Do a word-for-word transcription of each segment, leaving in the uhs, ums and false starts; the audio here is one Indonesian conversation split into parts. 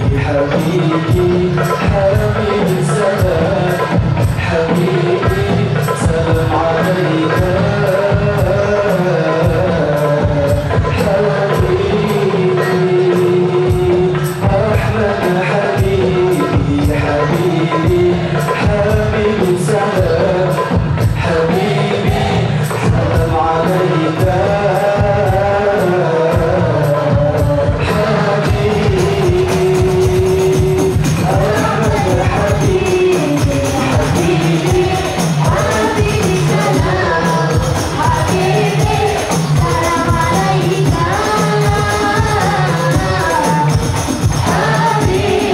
Habibi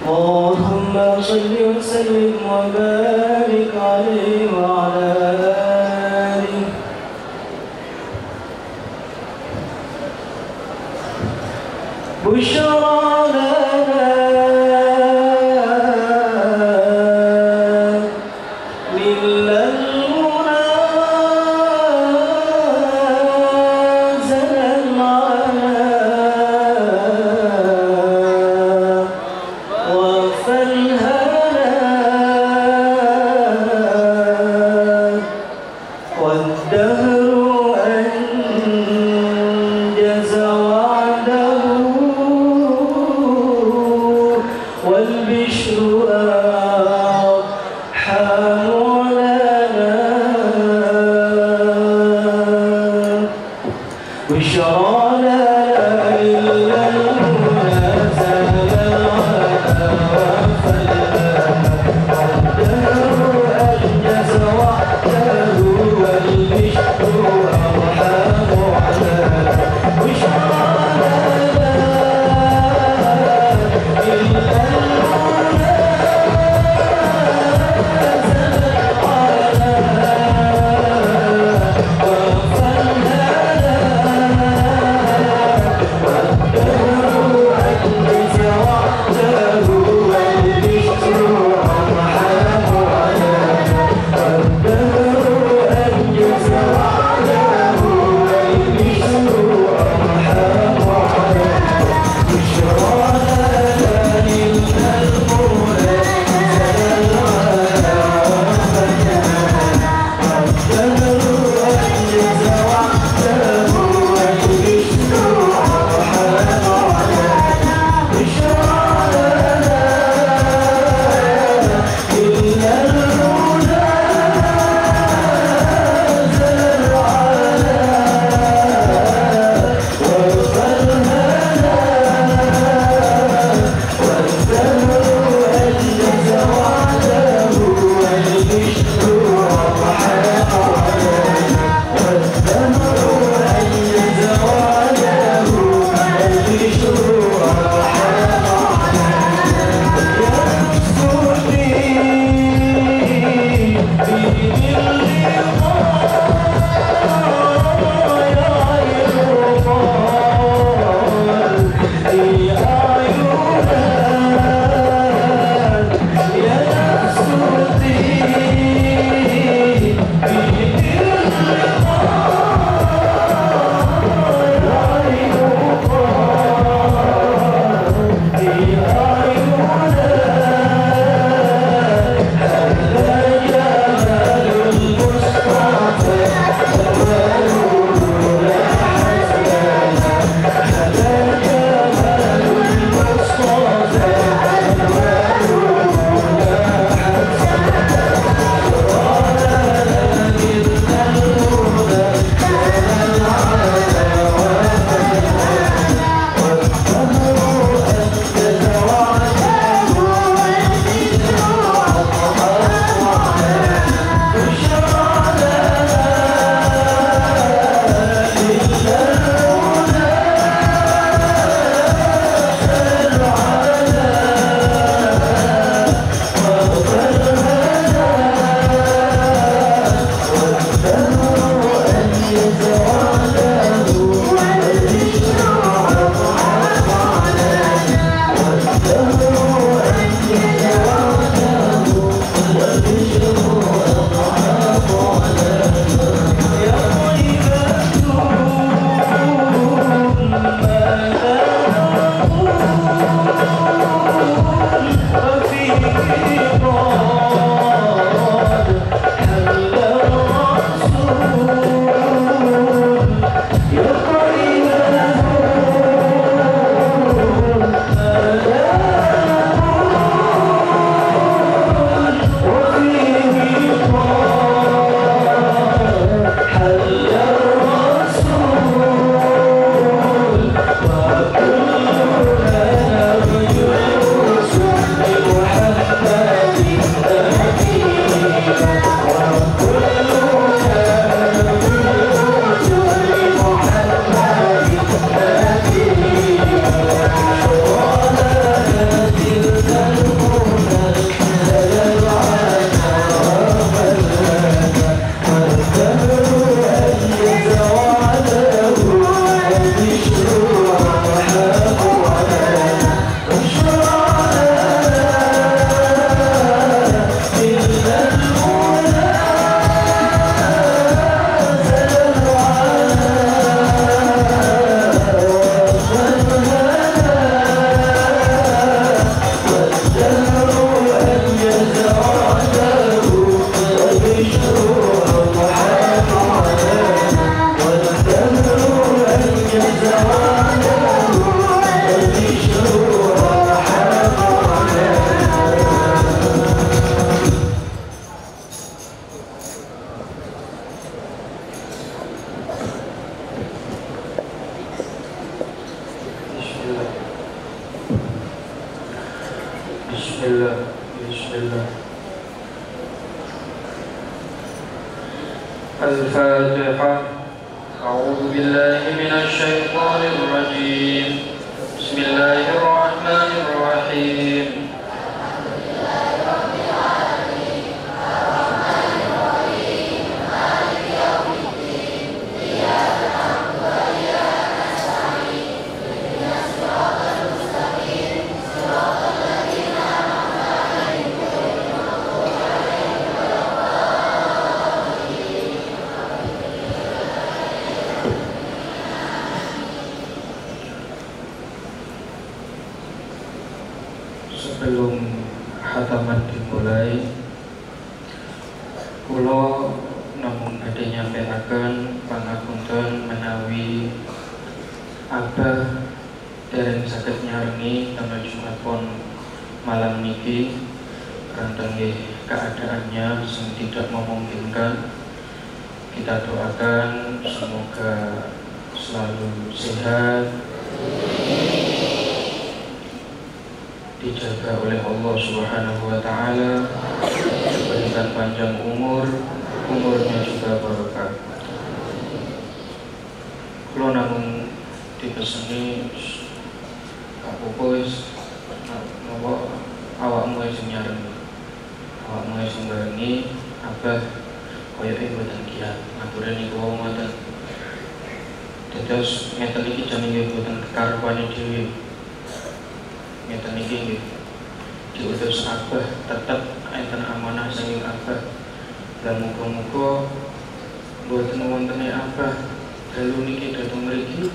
اللهم صل وسلم وبارك عليه وعلى آله. بشرى لنا من المنى زلا معنا وفالهنا والدهر أنجز وعده Bismillah. Bismillah. Al-Fatihah. A'udzu billahi minasy syaithanir rajim. Bismillahirrahmanirrahim. Sebelum khataman dimulai, kula namung badhe nyampaiaken pangapunten menawi abah dereng saged nyarengi damel Jumat Pon malam niki kanthi keadaannya sing tidak memungkinkan. Kita doakan semoga selalu sehat, dijaga oleh Allah Subhanahu wa Ta'ala, diberikan panjang umur, umurnya juga barokah. Kalau namun dipeseni kapopo wis nopo awakmu wis nyarengi, awakmu wis barengi abah koyoke mboten kiat, ngaturane niku ngoten. Dados ngeten iki jane nggih mboten kekarepane dhewe. Ngeten iki nggih diutus abah tetep enten amanah saking abah. Dan muga-muga mboten wontene abah dalu niki dhateng mriki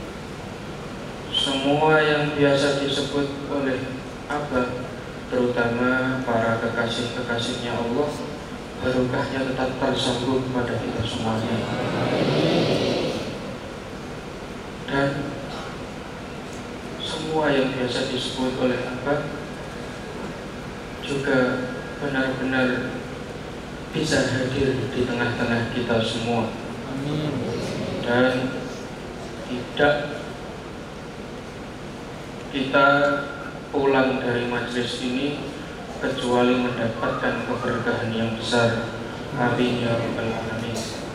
semua yang biasa disebut oleh abah, terutama para kekasih-kekasihnya Allah, barokahnya tetap tersambung kepada kita semuanya. Dan semua yang biasa disebut oleh abah juga benar-benar bisa hadir di tengah-tengah kita semua. Amin. Dan tidak kita pulang dari majelis ini kecuali mendapatkan keberkahan yang besar. Amin ya rabbal alamin.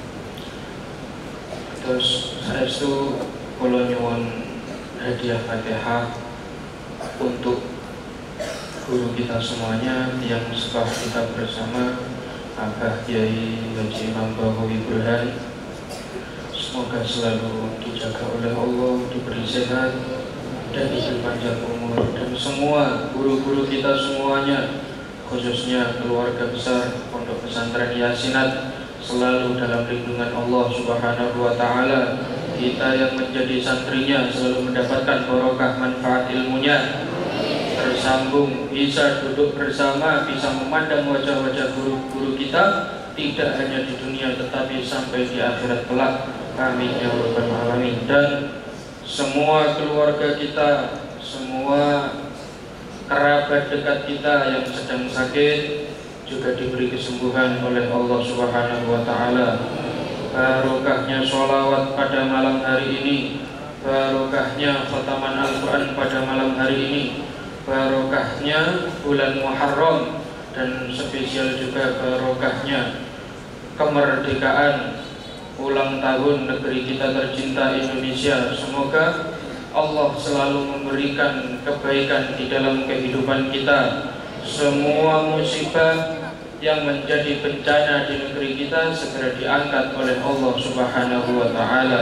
Terus saestu kula nyuwun hadiah Fatihah untuk guru kita semuanya yang setelah kita bersama, Abah Kiai Haji Imam Bahowi Burhan. Semoga selalu dijaga oleh Allah, diberi sehat dan diberi panjang umur, dan semua guru-guru kita semuanya, khususnya keluarga besar Pondok Pesantren Yasinat, selalu dalam lindungan Allah Subhanahu wa Ta'ala. Kita yang menjadi santrinya selalu mendapatkan barokah manfaat ilmunya, tersambung, bisa duduk bersama, bisa memandang wajah-wajah guru-guru kita, tidak hanya di dunia tetapi sampai di akhirat kelak. Amin ya rabbal alamin. Dan semua keluarga kita, semua kerabat dekat kita yang sedang sakit juga diberi kesembuhan oleh Allah Subhanahu wa Ta'ala. Barokahnya sholawat pada malam hari ini, barokahnya khataman Al-Quran pada malam hari ini, barokahnya bulan Muharram, dan spesial juga barokahnya kemerdekaan ulang tahun negeri kita tercinta Indonesia. Semoga Allah selalu memberikan kebaikan di dalam kehidupan kita. Semua musibah yang menjadi bencana di negeri kita segera diangkat oleh Allah Subhanahu wa Ta'ala.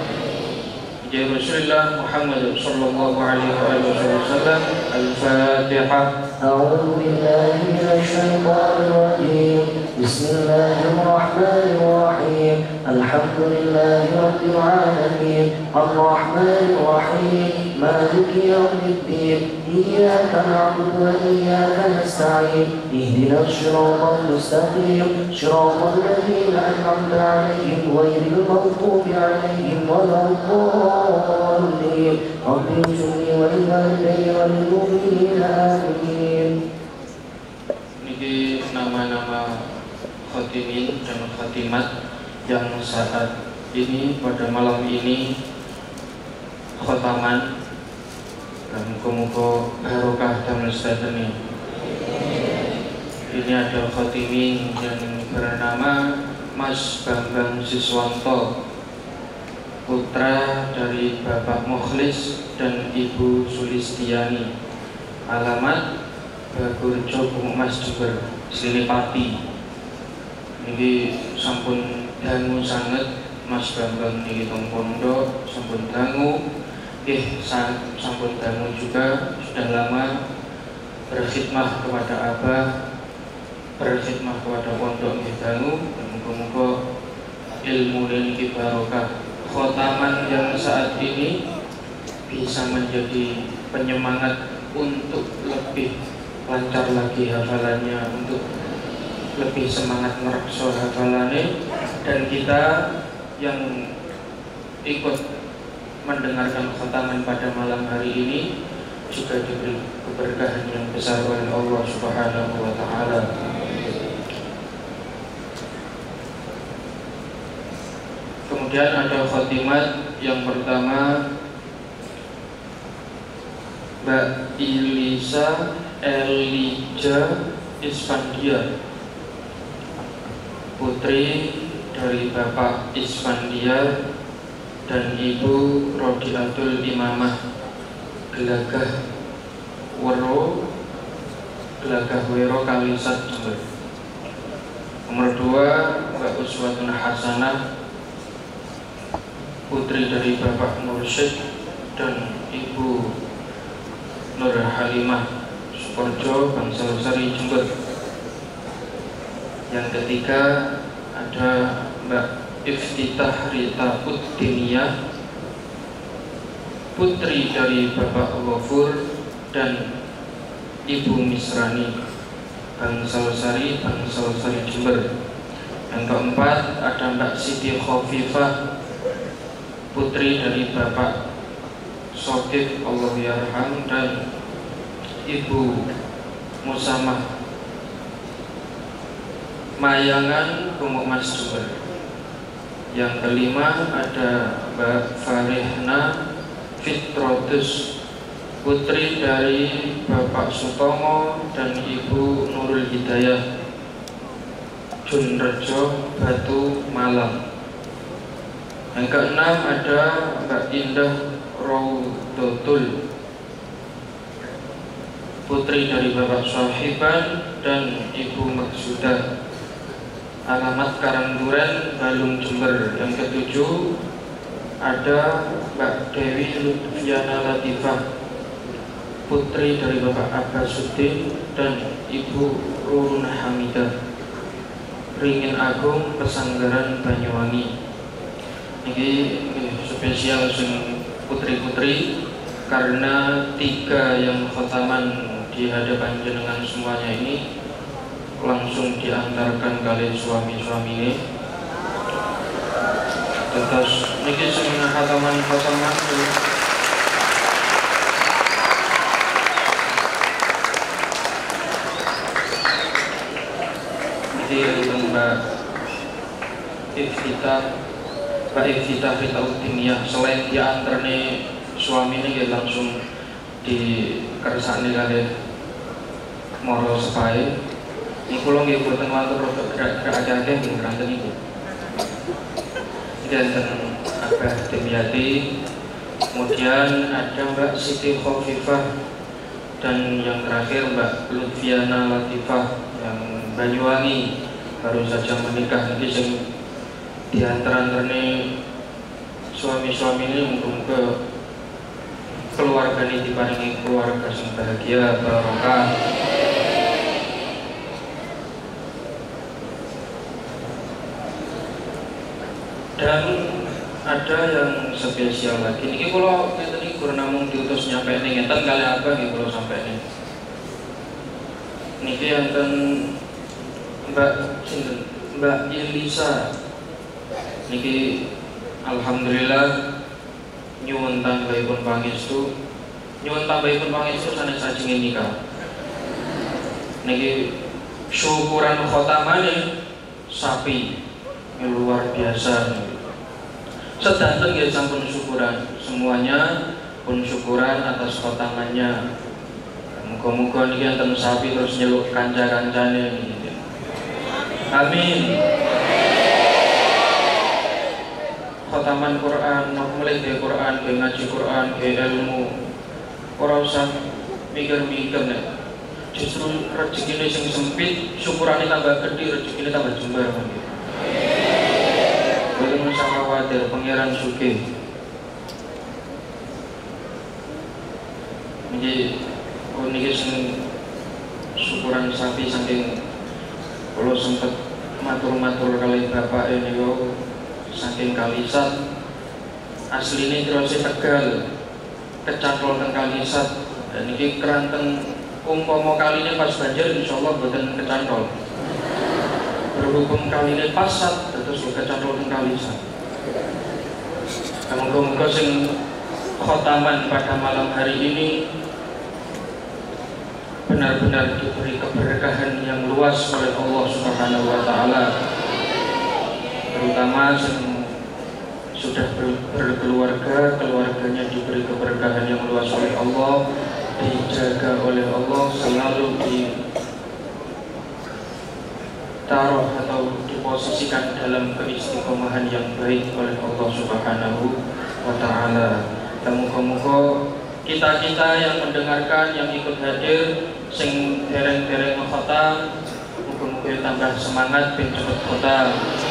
Ya Rasulullah Muhammad sallallahu alaihi wasallam. Al-Fatihah. A'udzu billahi minasy syaithanir rajim. Bismillahirrahmanirrahim. Alhamdulillahi rabbil alamin. Arrahmanir rahim. Maliki yaumiddin. Iyyaka na'budu wa iyyaka nasta'in. Ihdinas siratal mustaqim. Shiratal ladzina an'amta 'alaihim ghairil maghdubi 'alaihim waladdallin. Rabbi ighfirli wa liwalidayya wa lil mu'minina amin. Niki nama-nama khatimin dan khatimat yang saat ini pada malam ini khataman, dan muga-muga barokah damel sedene ini ada khotimin yang bernama Mas Bambang Siswanto, putra dari Bapak Mukhlis dan Ibu Sulistiani, alamat Bagurjo Mas Jember Silipati. Ini sampun dangu sanget Mas Bambang niki teng pondok, sampun dangu, eh sampun dangu juga, sudah lama berkhidmah kepada Abah, berkhidmah kepada pondok nggih dangu. Muga-muga ilmu niki barokah. Khotaman yang saat ini bisa menjadi penyemangat untuk lebih lancar lagi hafalannya, untuk lebih semangat merekso hafalannya, dan kita yang ikut mendengarkan khotaman pada malam hari ini juga diberi keberkahan yang besar oleh Allah Subhanahu wa Ta'ala. Kemudian ada khotimat yang pertama, Mbak Ilisa Elija Isfandia, putri dari Bapak Isfandia dan Ibu Rodiatul Imamah Gelagah Wero Gelagah Wero Kalisat Jember. Nomor dua, Mbak Uswatun Hasanah, putri dari Bapak Mursyid dan Ibu Nur Halimah Sukorjo Bangsal Sari Jember. Yang ketiga ada Mbak Iftitah Rita Uddiniyah, putri dari Bapak Ghafur dan Ibu Misrani Bangsal Sari Bangsal Sari Jember. Yang keempat ada Mbak Siti Khofifah, putri dari Bapak Sokif Allah Yarham dan Ibu Musamah Mayangan Kumuk Mas Jember. Yang kelima ada Mbak Farihna Fitrotus, putri dari Bapak Sutomo dan Ibu Nurul Hidayah Junrejo Batu Malang. Yang keenam ada Mbak Indah Raudotul, putri dari Bapak Sohiban dan Ibu Maksudah, alamat Karangduren, Balung Jember. Yang ketujuh ada Mbak Dewi Lutfiana Latifah, putri dari Bapak Abbasuddin dan Ibu Rurun Hamidah, Ringin Agung, Pesanggaran Banyuwangi. Ini spesial sing putri-putri karena tiga yang khotaman di hadapan jenengan semuanya ini langsung diantarkan kali suami-suami ini. Terus niki sing khotaman-khotaman iki untuk Mbak Iftitah Mbak Iftitah Rita Uddiniyah. Selain diantar nih suami ini langsung dikersakne kali moro sepae. Ini kalau nggak buatan waktu rotok gerak-gerak aja yang berantem itu. Dan Abah Dimyati, kemudian ada Mbak Siti Khofifah, dan yang terakhir Mbak Lutfiana Latifah yang Banyuwangi baru saja menikah. Nanti yang diantar-antar nih suami-suami ini mudah-mudahan keluarga ini diparingi keluarga yang bahagia, barokah. Dan ada yang spesial lagi. Ini kalau ngeten iki kurang namung diutus nyampe ning ngeten kali apa nggih kalau sampai nih. Niki enten Mbak sinten? Mbak Ilisa. Niki alhamdulillah nyuwun tambahipun pangestu. Nyuwun tambahipun pangestu sanes ajenge nikah. Niki syukuran khotamane sapi luar biasa. Sedanten nggih sampun syukuran, semuanya pun syukuran atas khotamannya Muga-muga niki enten sapi terus nyeluk kanca-kancane niki. Amin. Khataman Quran, mulai dari Quran, ke ngaji Quran, ke ilmu. Ora usah mikir-mikir nek. Justru rezekine sing sempit, syukurane tambah gede, rezekine tambah jembar mangke. Boten usah khawatir, pangeran sugih. Niki oh niki sing syukuran sapi saking kula sempet matur-matur kali bapak ini yo saking Kalisat asline terus Tegal kecantol teng Kalisat dan niki keranteng umpama kaline pas banjir insyaallah boten kecantol berhubung kaline pasat terus kecantol teng Kalisat. Muga-muga sing khotaman pada malam hari ini benar-benar diberi keberkahan yang luas oleh Allah Subhanahu wa taala, terutama yang sudah ber berkeluarga, keluarganya diberi keberkahan yang luas oleh Allah, dijaga oleh Allah, selalu ditaruh atau diposisikan dalam keistiqomahan yang baik oleh Allah Subhanahu wa taala. Dan muga-muga kita-kita yang mendengarkan, yang ikut hadir, sing dereng-dereng khotam, muga-muga tambah semangat ben cepet khotam.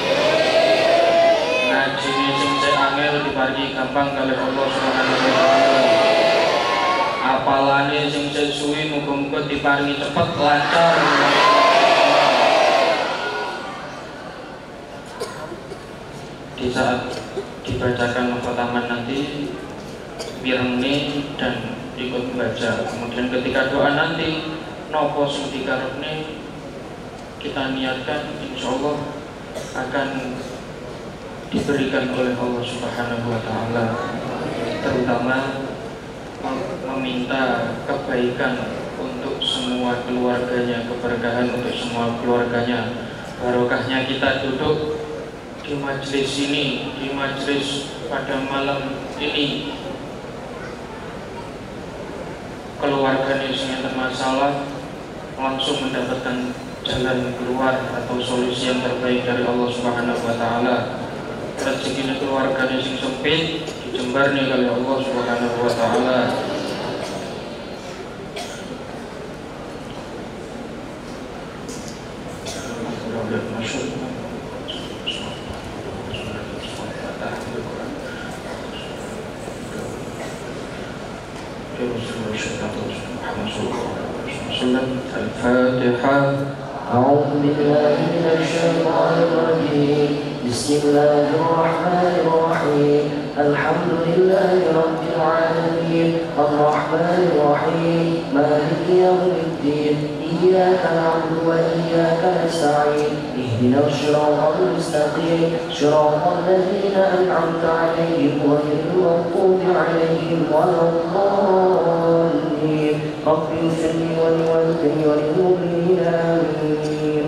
Ngaji sing saya angel diparingi gampang kalih Allah Subhanahu wa taala. Apalane sing saya suwi muga-muga diparingi cepet lancar. Di saat dibacakan khotaman nanti mirengni dan ikut membaca. Kemudian ketika doa nanti nopo sing dikarepne kita niatkan, insya Allah akan diberikan oleh Allah Subhanahu wa taala, terutama meminta kebaikan untuk semua keluarganya, keberkahan untuk semua keluarganya, barokahnya kita duduk di majelis ini, di majelis pada malam ini. Keluarganya yang bermasalah langsung mendapatkan jalan keluar atau solusi yang terbaik dari Allah Subhanahu wa taala. Rezeki keluarganya yang sempit dijembarnya oleh Allah Subhanahu wa taala. الفاتحة. أعوذ بالله من الشيطان الرجيم. بسم الله الرحمن الرحيم. الحمد لله رب العالمين الرحمن الرحيم مالك يوم الدين إياك نعبد وإياك نستعين اهدنا الصراط المستقيم صراط الذين أنعمت عليهم غير المغضوب عليهم ولا الضالين رب اغفر لي ولوالدي وللمؤمنين آمين.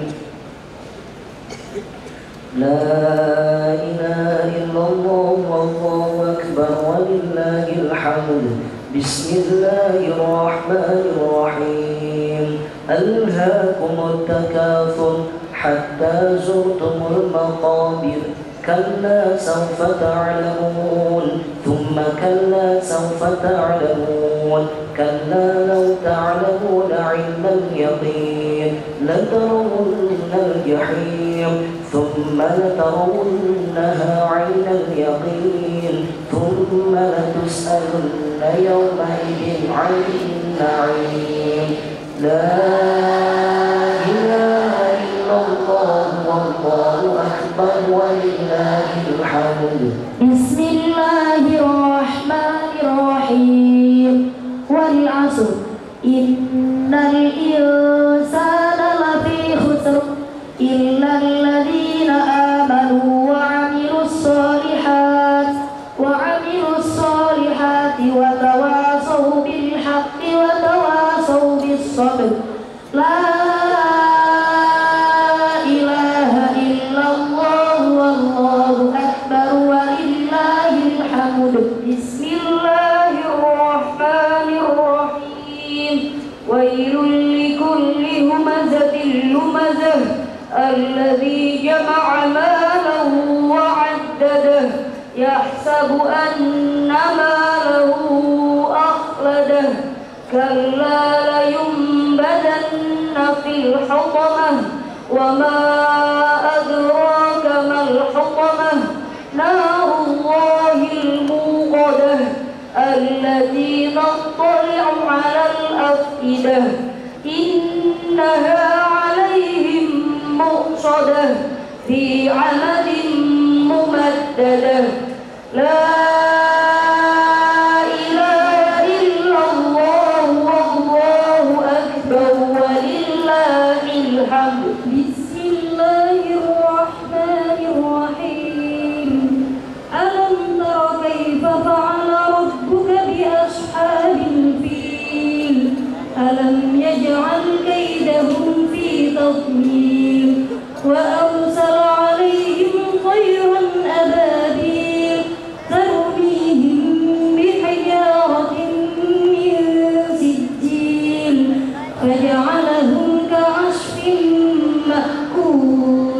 لا إله إلا الله والله أكبر ولله الحمد. بسم الله الرحمن الرحيم. ألهاكم التكاثر حتى زرتم المقابر كلا سوف تعلمون ثم كلا سوف تعلمون كلا لو تعلمون علم اليقين لترون الجحيم ثم لترونها عين اليقين ثم لتسألن يومئذ عن النعيم. لا إله إلا الله والله أكبر ولله الحمد. بسم الله الرحمن الرحيم. والعصر إن الإنسان لفي خسر إلا الذين آمنوا وعملوا الصالحات وعملوا الصالحات وتواصوا بالحق وتواصوا بالصبر. لا إله إلا الله والله أكبر ولله الحمد. بسم الله الرحمن الرحيم. ويل لكل همزة لمزة الذي جمع ماله وعدده يحسب أن ماله أخلده كلا لينبذن في الحطمة وما أدراك ما الحطمة نار الله الموقدة التي تطلع على الأفئدة إنها عليهم مؤصدة في عمد ممددة لا إله إلا الله والله أكبر ولله الحمد. بسم الله الرحمن الرحيم. ألم تر كيف فعل ربك بأصحاب الفيل ألم يجعل كيدهم في تضليل وأرسل عليهم طيرا أبابيل ترميهم بحجارة من سجيل فجعلهم كعصف مأكول.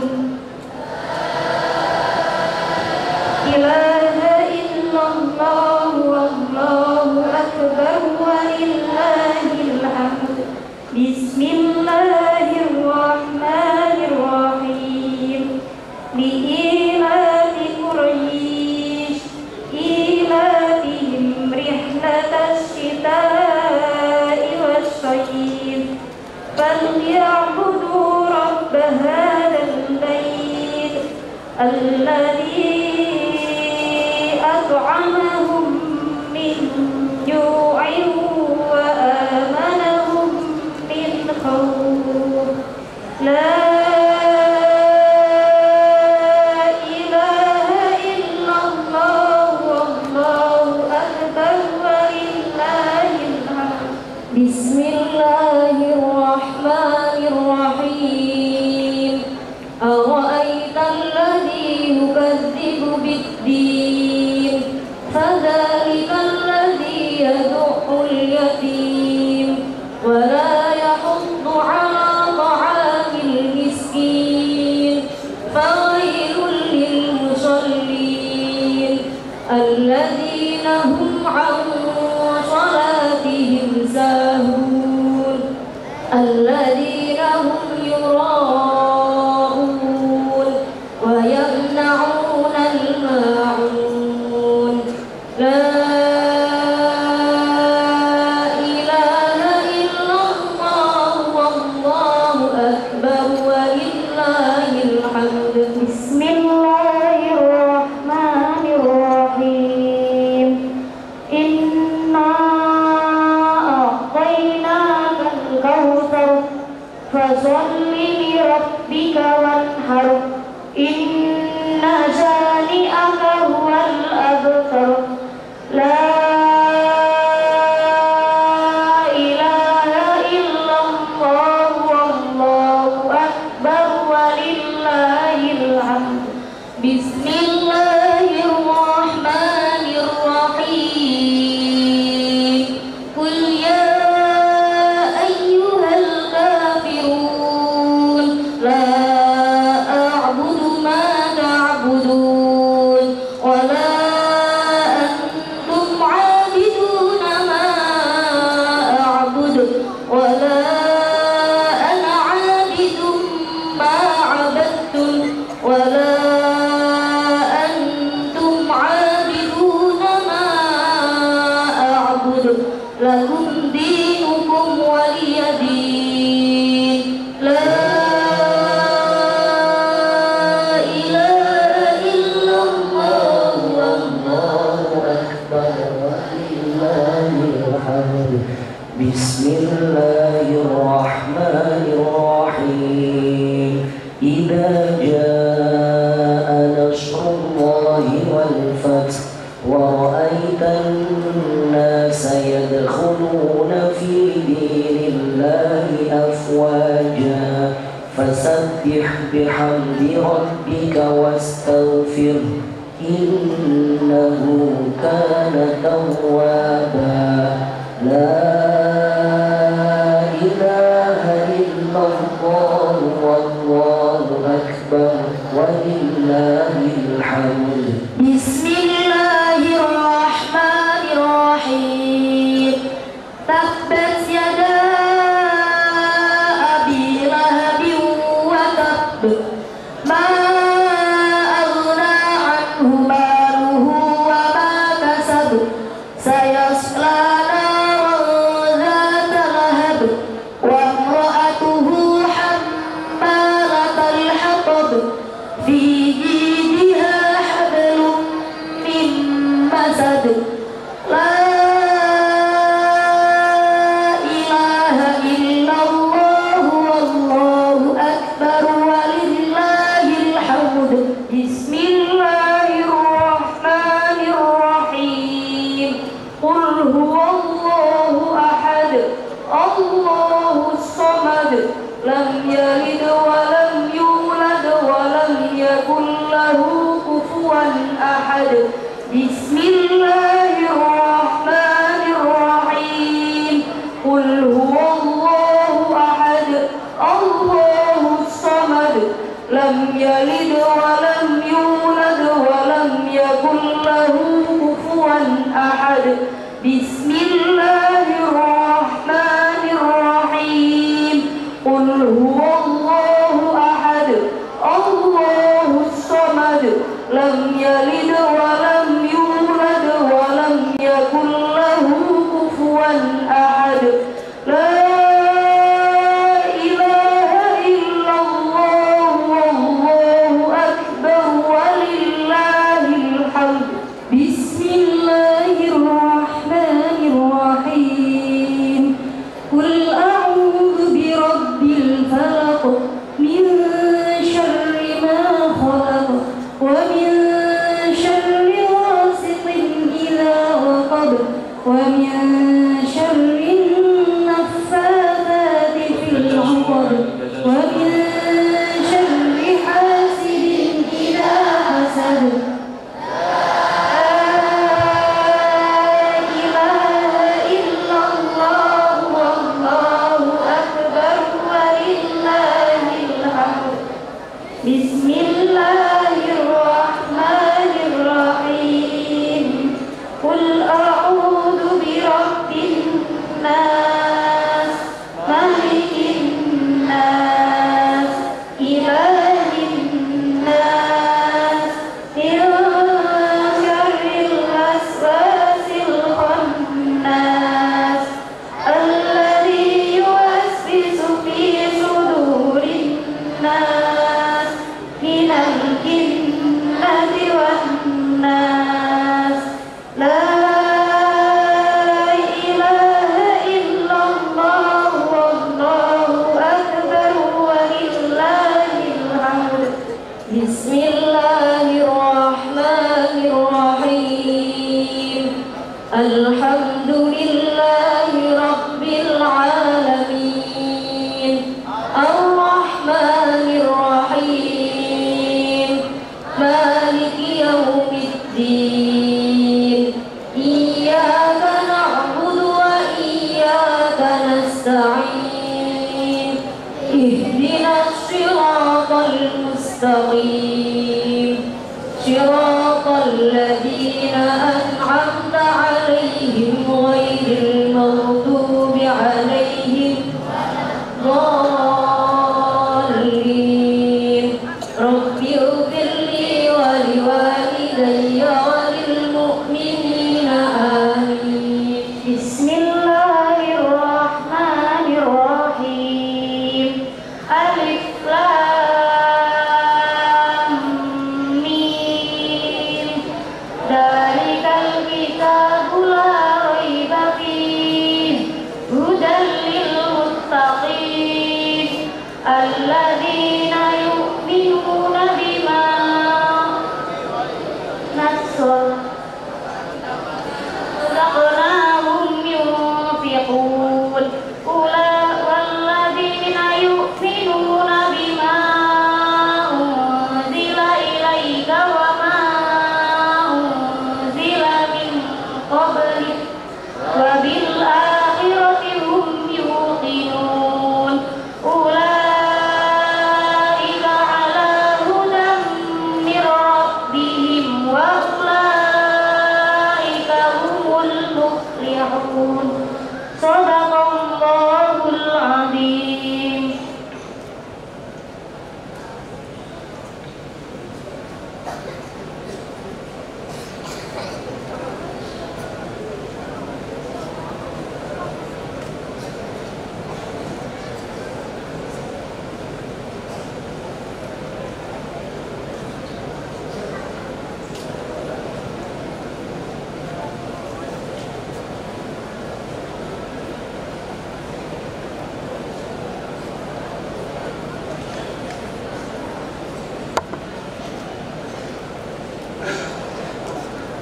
إله إلا الله والله أكبر ولله الحمد. بسم الله الرحمن الرحيم. لإيلاف قريش إيلافهم رحلة الشتاء والصيف فليعبدوا رب هذا البيت الذي أطعمهم من جوع وآمنهم من خوف. لا بسم الله الرحمن الرحيم. أرأيت الذي يكذب بالدين فذلك الذي يدع اليتيم ولا يحض على طعام المسكين فويل للمصلين الذين هم عن صلاتهم ساهون الذين هم يراءون ويمنعون الماعون. لا إله إلا الله والله أكبر ولله الحمد. بسم الله الرحمن الرحيم. إنا أعطيناك الكوثر فصل لربك وانحر إن شانئك هو الأبتر. لا إله إلا الله والله أكبر ولله الحمد. بسم الله الرحمن الرحيم. قل يا أيها الكافرون لا أعبد ما تعبدون ولا أنتم عابدون ما أعبد ولا أنا عابد ما عبدتم ولا أنتم عابدون ما أعبد لكم دينكم ولي دين. لا إله إلا الله والله أكبر ولله الحمد. بسم الله الرحمن الرحيم. إذا جاء نصر الله والفتح ورأيت الناس يدخلون في دين الله أفواجا فسبح بحمد ربك واستغفره إنه كان توابا. لا الصمد لم يلد ولم يولد ولم يكن له كفوا أحد بسم الله الرحمن الرحيم قل هو الله أحد الله الصمد لم يلد ولم يولد ولم يكن له كفوا أحد بسم الله الرحمن الرحيم قل هو الله أحد الله الصمد لم يلد ولم يولد ولم يكن له كفوا أحد لا إله إلا الله والله أكبر ولله الحمد بسم الله الرحمن الرحيم قل أعوذ برب الفلق من شر ما خلق ومن شر غاسق إذا وقب ومن شر النفاثات في العقد ومن شر حاسد إذا حسد بسم الله الرحمن الرحيم قل أعوذ برب الناس ملك الناس إله الناس من شر الوسواس الخناس الذي يوسوس في صدور الناس من الجنة والناس لا إله إلا الله والله أكبر ولله الحمد بسم الله الرحمن الرحيم الحمد لله رب العالمين الرحمن الرحيم مالك يوم الدين إياك نعبد وإياك نستعين اهدنا الصراط المستقيم صراط الذين أنعمت عليهم غير المغضوب عليهم ضالين رب اغفر لي ولوالدي وللمؤمنين آمين بسم الله الرحمن الرحيم ألف لام ميم ذلك الكتاب لا ريب فيه هدى للمتقين الذين يؤمنون بما نزل رزقناهم ينفقون والذين يؤمنون بما أنزل إليك وما أنزل من قبلك وبالآخرة هم يوقنون أولئك على هدى من ربهم وأولئك هم المفلحون صدق الله العظيم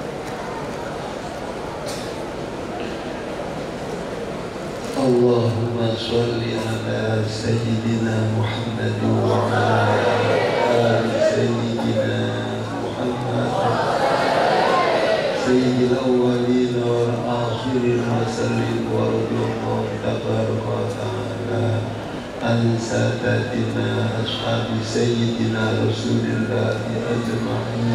الله Allahumma sholli ala Sayyidina Muhammad wa ala ali Sayyidina Muhammad Sayyidil awwalin wal akhirin wa sallim wa radiyallahu tabaraka wa ta'ala an sadatina ashabi Sayyidina Rasulillahi ajma'in.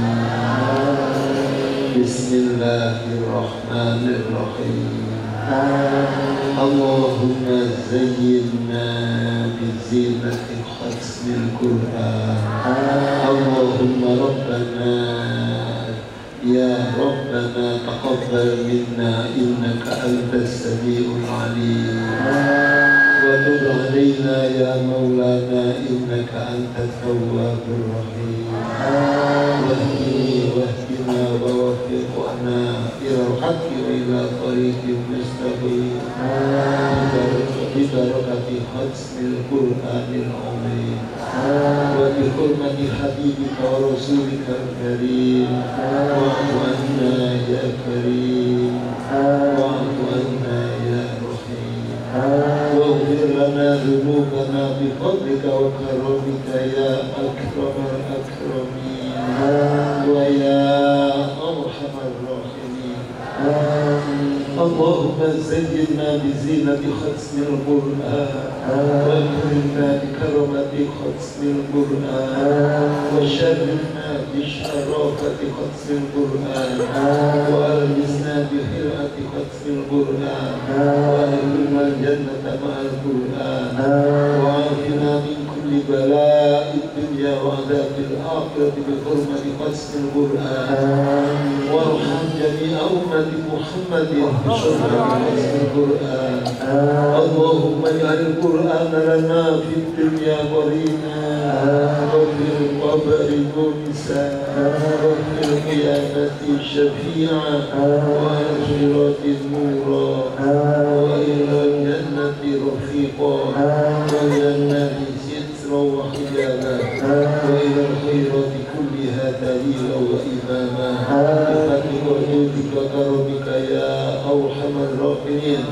Bismillahirrahmanirrahim. Allahumma zayyinna bizinati khatmil Qur'an. Allahumma rabbana ya rabbana taqabbal minna innaka antas samiul alim wa tub alaina ya maulana innaka antat tawwabur rahim. Wahdini wahdina wa waffiqna ila al-haqqi wa ila tariqin mustaqim bi barakati khatmil Qur'anil azim wa bi hurmati habibika wa rasulika al-karim wa'fu anna ya karim wa'fu anna ya rahim waghfir lana dhunubana bi fadlika wa karamika ya akramal akramin wa ya arhamar rahimin. Allahumma zayyinna bi zinati khatmil Qur'an wa akrimna bi karamati khatmil Qur'an wa sharrifna bi sharafati khatmil Qur'an wa almisna bi hirati khatmil Qur'an wa adkhilna al-jannata ma'al Qur'an wa afina min kulli bala'id dunya wa adzabil akhirati bi hurmati khatmil Qur'an warham jami'a ummati Muhammadin bi hurmati khatmil Qur'an. Allahumma ij'al Qur'ana lana fid dunya qarina wa fil qabri munisa wa fil qiyamati syafi'a wa akhirati nura wa ila al-jannati rafiqa wa ila an-nari sitra wa hijaba wa ila al-khairati kulliha dalila wa imama bi fadli wujudika wa karamika ya arhamar rahimin.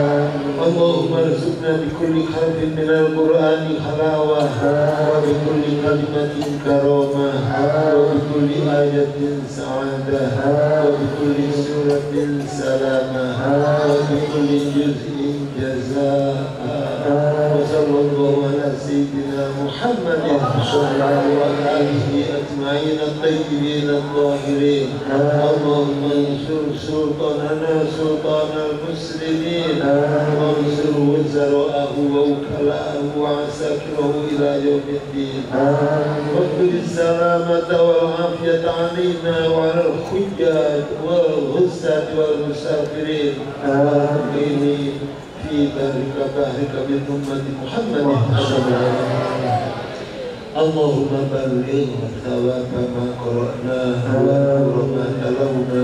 Allahumma arzuqna bi kulli harfin min al-Qur'ani halawah wa bi kulli kalimatin karamah wa bi kulli ayatin sa'adah wa bi kulli suratin salamah wa bi kulli juz'in jazaa wa sallallahu ala sayyidina Muhammadin sallallahu alaihi ajma'in at-tayyibin at-tahirin. Allahumma ansur sultanana sultanal muslimin wa ansur wazara'ahu wa ukala'ahu wa asakirahu ila yawmiddin. Waghfir salamata wal afiyata alaina wa ala al-hujjaj wal ghussat wal musafirin wa al-muqinin fi barika bahrika min ummati Muhammadin sallallahu alaihi wasallam. Allahumma balligh thawaba ma qara'na wa nur ma talawna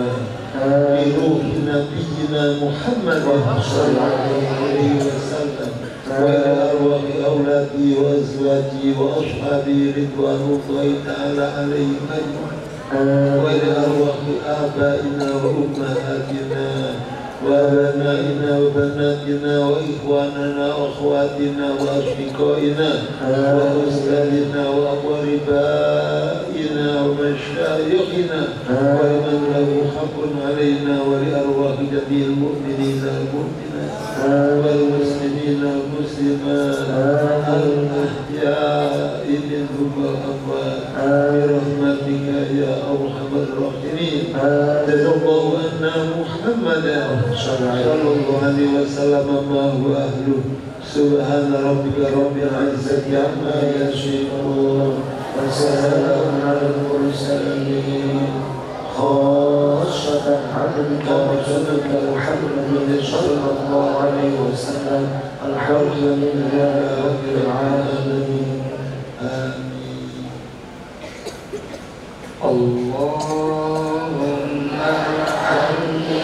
bi ruhi nabiyyina Muhammadin sallallahu alaihi wasallam wa ila arwahi awladi wa azwaji wa ashabi ridwanullahi ta'ala alaihim ajma'in wa ila arwahi abaina wa ummahatina وأبنائنا وبناتنا وإخواننا وأخواتنا وأصدقائنا وأستاذنا وأقربائنا ومشايخنا ولمن له حق علينا ولأرواح جميع المؤمنين المؤمنات والمسلمين المسلمات الأحياء منهم والأموات برحمتك يا أرحم الراحمين. جزا الله عنا محمدا صلى الله عليه وسلم ما هو أهله. سبحان ربك رب العزة عما يصفون وسلام على المرسلين خاصة عبدك ورسولك محمد صلى الله عليه وسلم. الحمد لله رب العالمين. آمين. اللهم ارحمني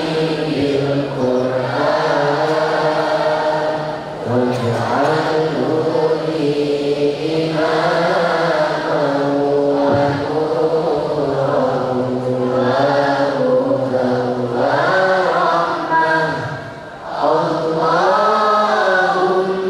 بالقرآن واجعله لي إماما ونورا وهدى ورحمة. اللهم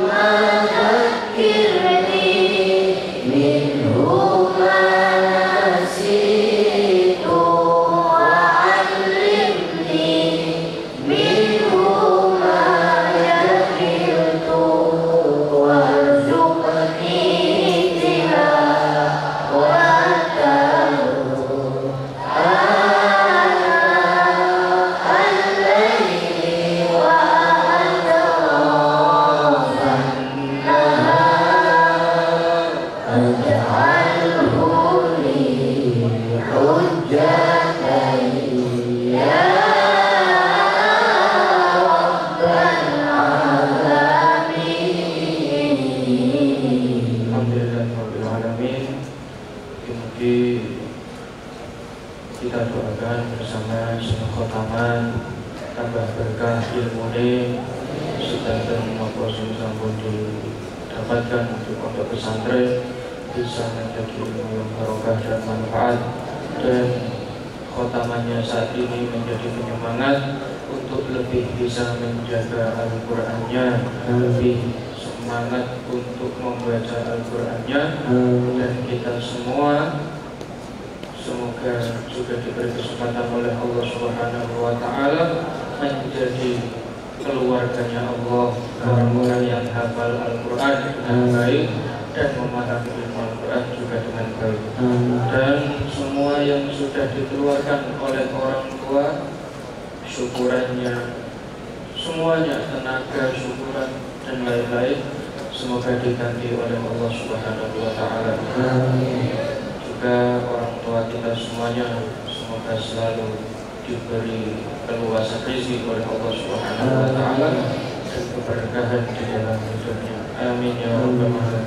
sempatkan untuk pondok pesantren bisa menjadi ilmu yang barokah dan manfaat, dan khotamannya saat ini menjadi penyemangat untuk lebih bisa menjaga Al-Qur'annya, lebih semangat untuk membaca Al-Qur'annya, dan kita semua semoga juga diberi kesempatan oleh Allah Subhanahu wa Ta'ala menjadi keluarganya Allah, orang-orang yang hafal Al-Quran dengan baik dan memahami ilmu Al-Quran juga dengan baik. Dan semua yang sudah dikeluarkan oleh orang tua, syukurannya semuanya, tenaga, syukuran dan lain-lain, semoga diganti oleh Allah Subhanahu wa Ta'ala. Juga orang tua kita semuanya semoga selalu diberi keluasan rezeki oleh Allah Subhanahu wa Ta'ala dan keberkahan di dalam hidupnya. Amin ya rabbal alamin.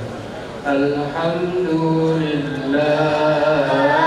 Alhamdulillah.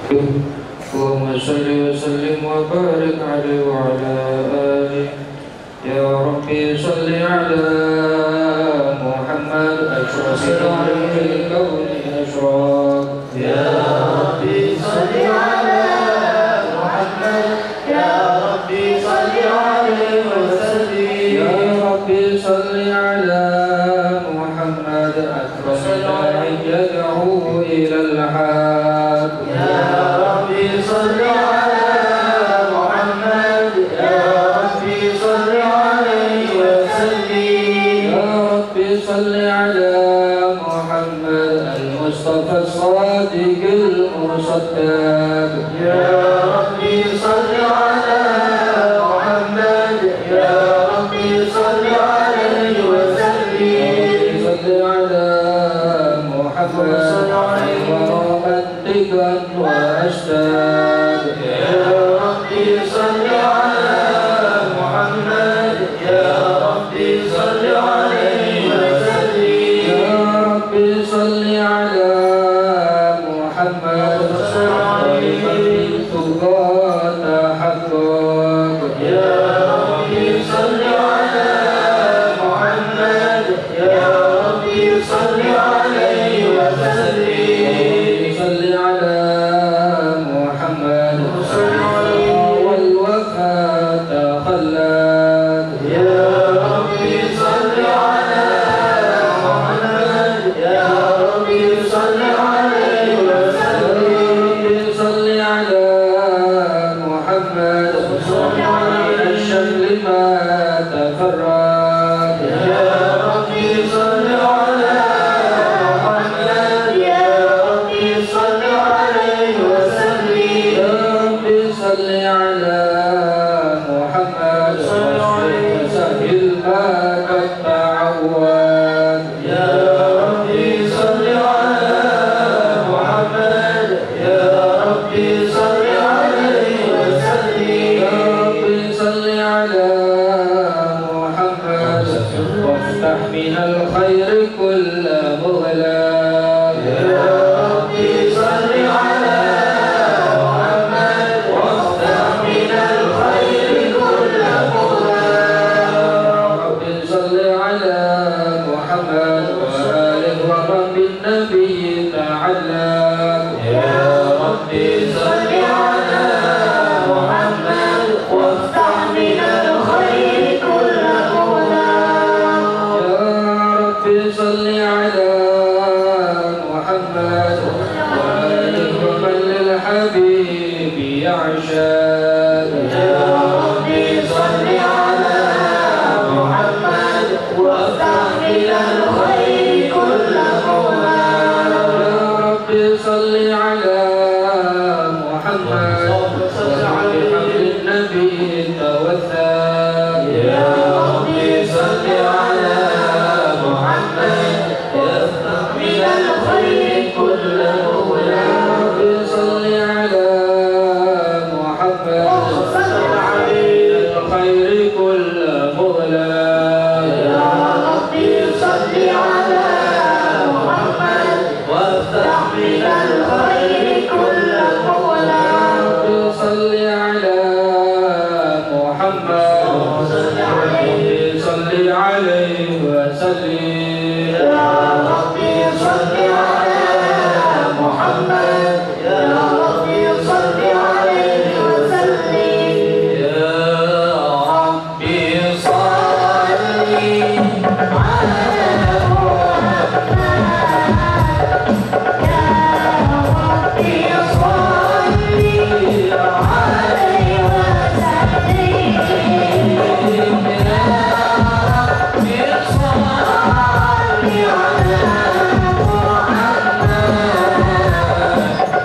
اللهم صل وسلم وبارك عليه وعلى آله يا ربي صل على محمد أشرف الكون أشرف يا ربي صل على محمد يا ربي صل عليه وسلم يا ربي صل على محمد أكرم داع يدعو إلى الحق يا ربي صل على محمد يا ربي صل عليه وسلم يا ربي صل على محمد المصطفى الصادق المصدق يا ربي صل على محمد يا ربي صل عليه وسلم صل على محمد ورمتك وأشتاق يا ربي صل على محمد يا ربي صل عليه وسلم يا ربي صل على محمد بالتقى تحقق يا ربي صل على محمد يا ربي صل عليه وسلم صل على محمد والوفاء تخلد يا ربي صل على محمد يا ربي صل عليه وسلم صل على محمد الشمل ما تفرد يا ربي صل على محمد يا ربي صل عليه وسلم يا ربي صل على محمد وسهل ما قد تعود يا ربي صل على محمد يا ربي صل عليه وسلم يا ربي صل على محمد وافتح من الخير كل مغلق يا ربي صل على محمد وافتح من الخير كل مغلق ربي صل على محمد وآله ومن بالنبي تعلق يا ربي صل على محمد وافتح من الخير كل مغلق يا ربي صل على محمد وآله ومن للحبيب يعشق يا ربي صل على محمد وافتح من الخير كل مغلق يا ربي صل على محمد وبحمد النبي توثق يا ربي صل على محمد وافتح من الخير كل مغلق ربي صل على محمد الخير كل مغلق يا ربي صل على محمد وافتح من الخير كل مغلق ربي صل على محمد ربي صل عليه وسلم يا ربي صل على محمد يا ربي صل عليه وسلم يا ربي صل على محمد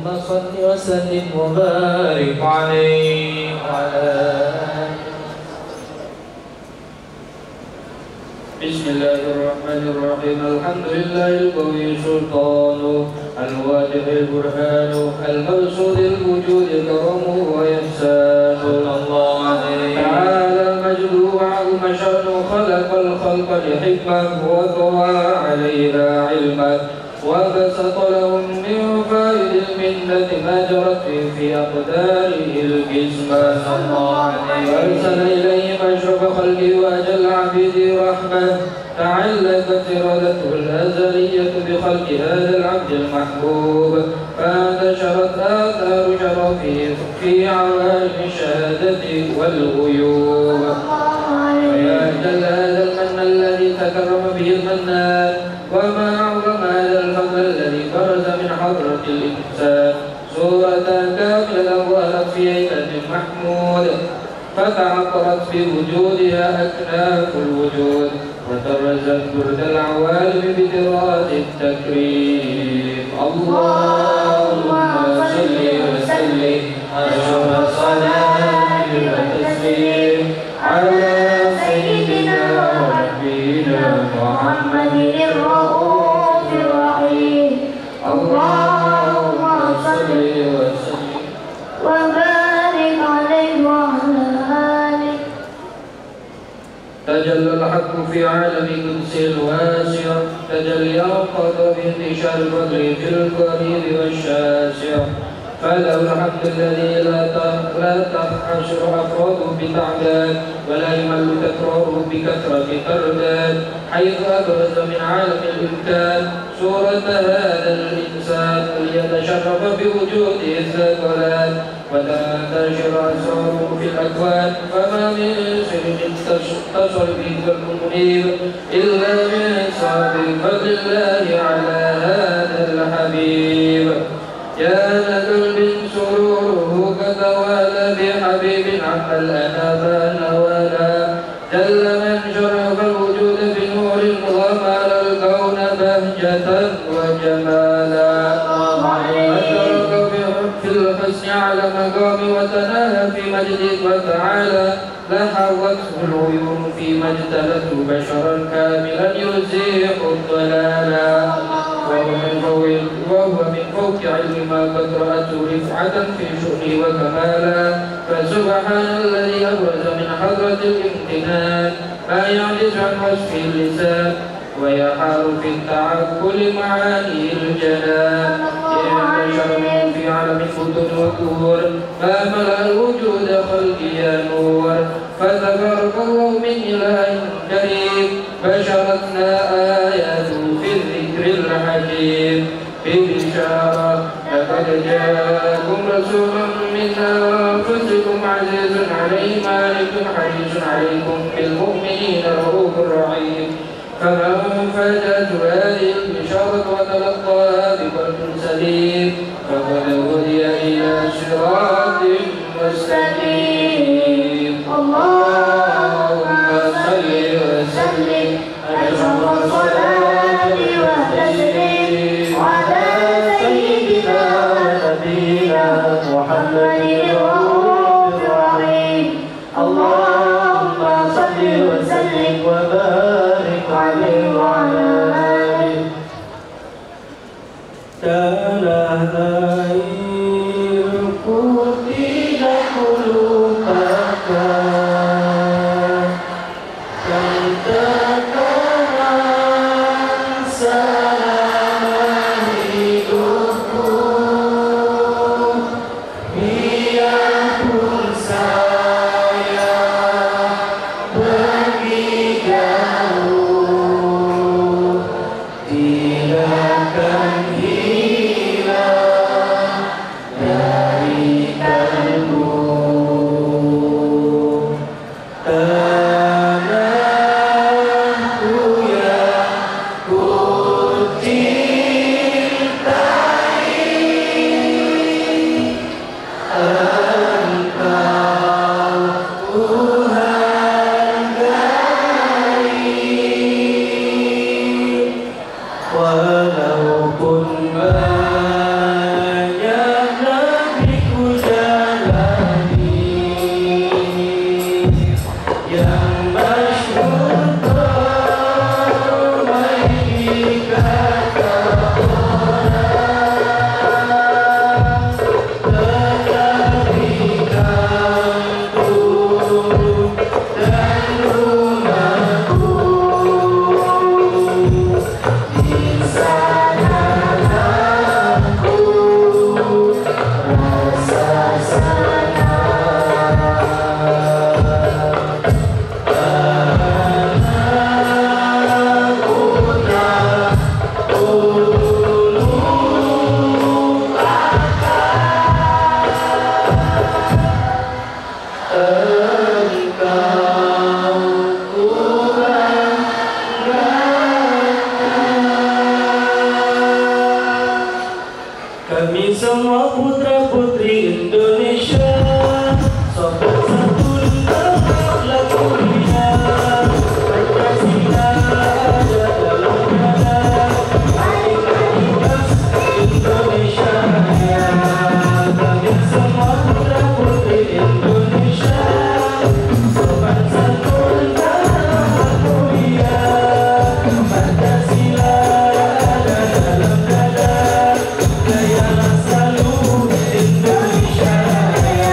صل وسلم وبارك عليه وعلى آله. بسم الله الرحمن الرحيم. الحمد لله القوي سلطانه الواضح البرهان المبسوط الوجود كرمه وإحسانه الله عليه تعالى مجده وعظم شأنه خلق الخلق لحكمة وطوى عليها علما وبسط لهم من فائد المنة ما جرت في أقداره القسمة الله عليه وأرسل إليهم أشرف خلقه وأجل عبيده رحمة تعلقت إرادته الأزلية بخلق هذا العبد المحبوب فانتشرت آثار شرفه في عوالم الشهادة والغيوب. ويا أجل هذا المن الذي تكرم به المنان وما أعظم هذا الفضل الذي برز من حضرة الإنسان صورة كاملة ظهرت في هيئة محمود فتعطرت بوجودها أكناف الوجود وترزت برد العوالم بطراز التكريم. اللهم صل وسلم أشرف الصلاة والتسليم على سيدنا ونبينا محمد الرؤوف الرحيم. اللهم صل وسلم وبارك عليه وعلى آله. تجلى الحق في عالم قدس الواسع تجلي قضى بانتشار الفضل في القريب والشاسع فله الحمد الذي لا لا تحشر أفراده بتعداد ولا يمل تكراره بكثرة ترداد حيث أبرز من عالم الإمكان صورة هذا الإنسان ليتشرف بوجوده الثقلات وتنتشر أسراره في الأكوان فما من سر اتصل به المنيب إلا من صادق فضل الله على هذا الحبيب. يا قلب سروره كتوالى بحبيب عم الأنام نوالا جل من شرف الوجود بنور مضمر الكون بهجة وجمالا أشرق في الحسن على مقام وتناهى في مجدك وتعالى لحوته العيون فيما اجتلته بشرا كاملا يزيح الضلالا وهو من فوق وهو من فوق علم ما قد رأته رفعة في شؤنه وكمالا فسبحان الذي أبرز من حضرة الامتنان ما يعجز عن وصفه اللسان ويحار في التعقل معاني الجنان ينتشر في عالم الفتن والدهور ما ملأ الوجود خلقي نور فتبارك الله من إله كريم بشرتنا آياته في الذكر الحكيم ببشارة لقد جاءكم رسول من أنفسكم عزيز عليه ما عنتم حريص عليكم بالمؤمنين رؤوف رحيم. فمن فاتته هذه البشارة وتلقاها بقلب سليم فقد هدي إلى صراط مستقيم. اللهم صل وسلم أشرف الصلاة والتسليم على سيدنا ونبينا محمد الرؤوف الرحيم. اللهم صل وسلم وبارك عليه وعلى آله. تناهير قتل قلوبك تنتقل سلام هدوء هي كل saya bagi jauh tidak akan hilang Kami semua putra putri Indonesia, sobat satu tetaplah mulia. Pancasila ada dalam dada, identitas Indonesia Raya. Kami semua putra putri Indonesia, sobat satu tetaplah mulia. Pancasila ada dalam dada, Indonesia Raya.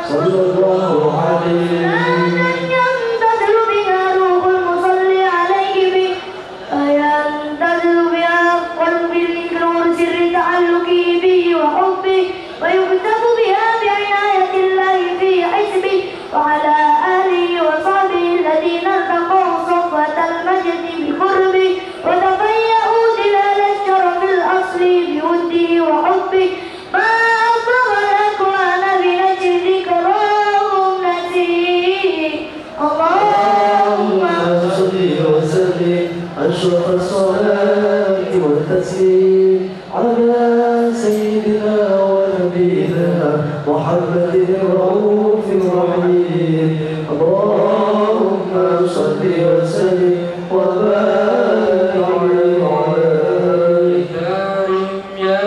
صلى الله عليه ينتظر بها روح المصلي عليه به ينتظر بها قلب لنور سر تعلقه به وحبه ويكتب بها بعناية الله في حزبه وعلى آله وصحبه الذين ارتقوا صفوة المجد بقربه وتفيأوا ظلال الشرف الأصلي بوده وحبه ما أكبر الأكوان بنجر ذكرهم نسيه اللهم صل وسلم أشرف الصلاة والتسليم على سيدنا ونبينا محمد الرؤوف الرحيم اللهم صل وسلم وبارك عليه وعلى آله يا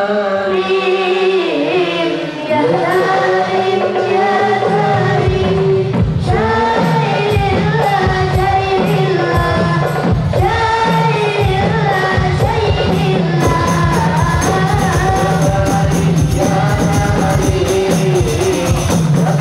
كريم يا كريم يا كريم شاهد الله شاهد الله شاهد الله شاهد الله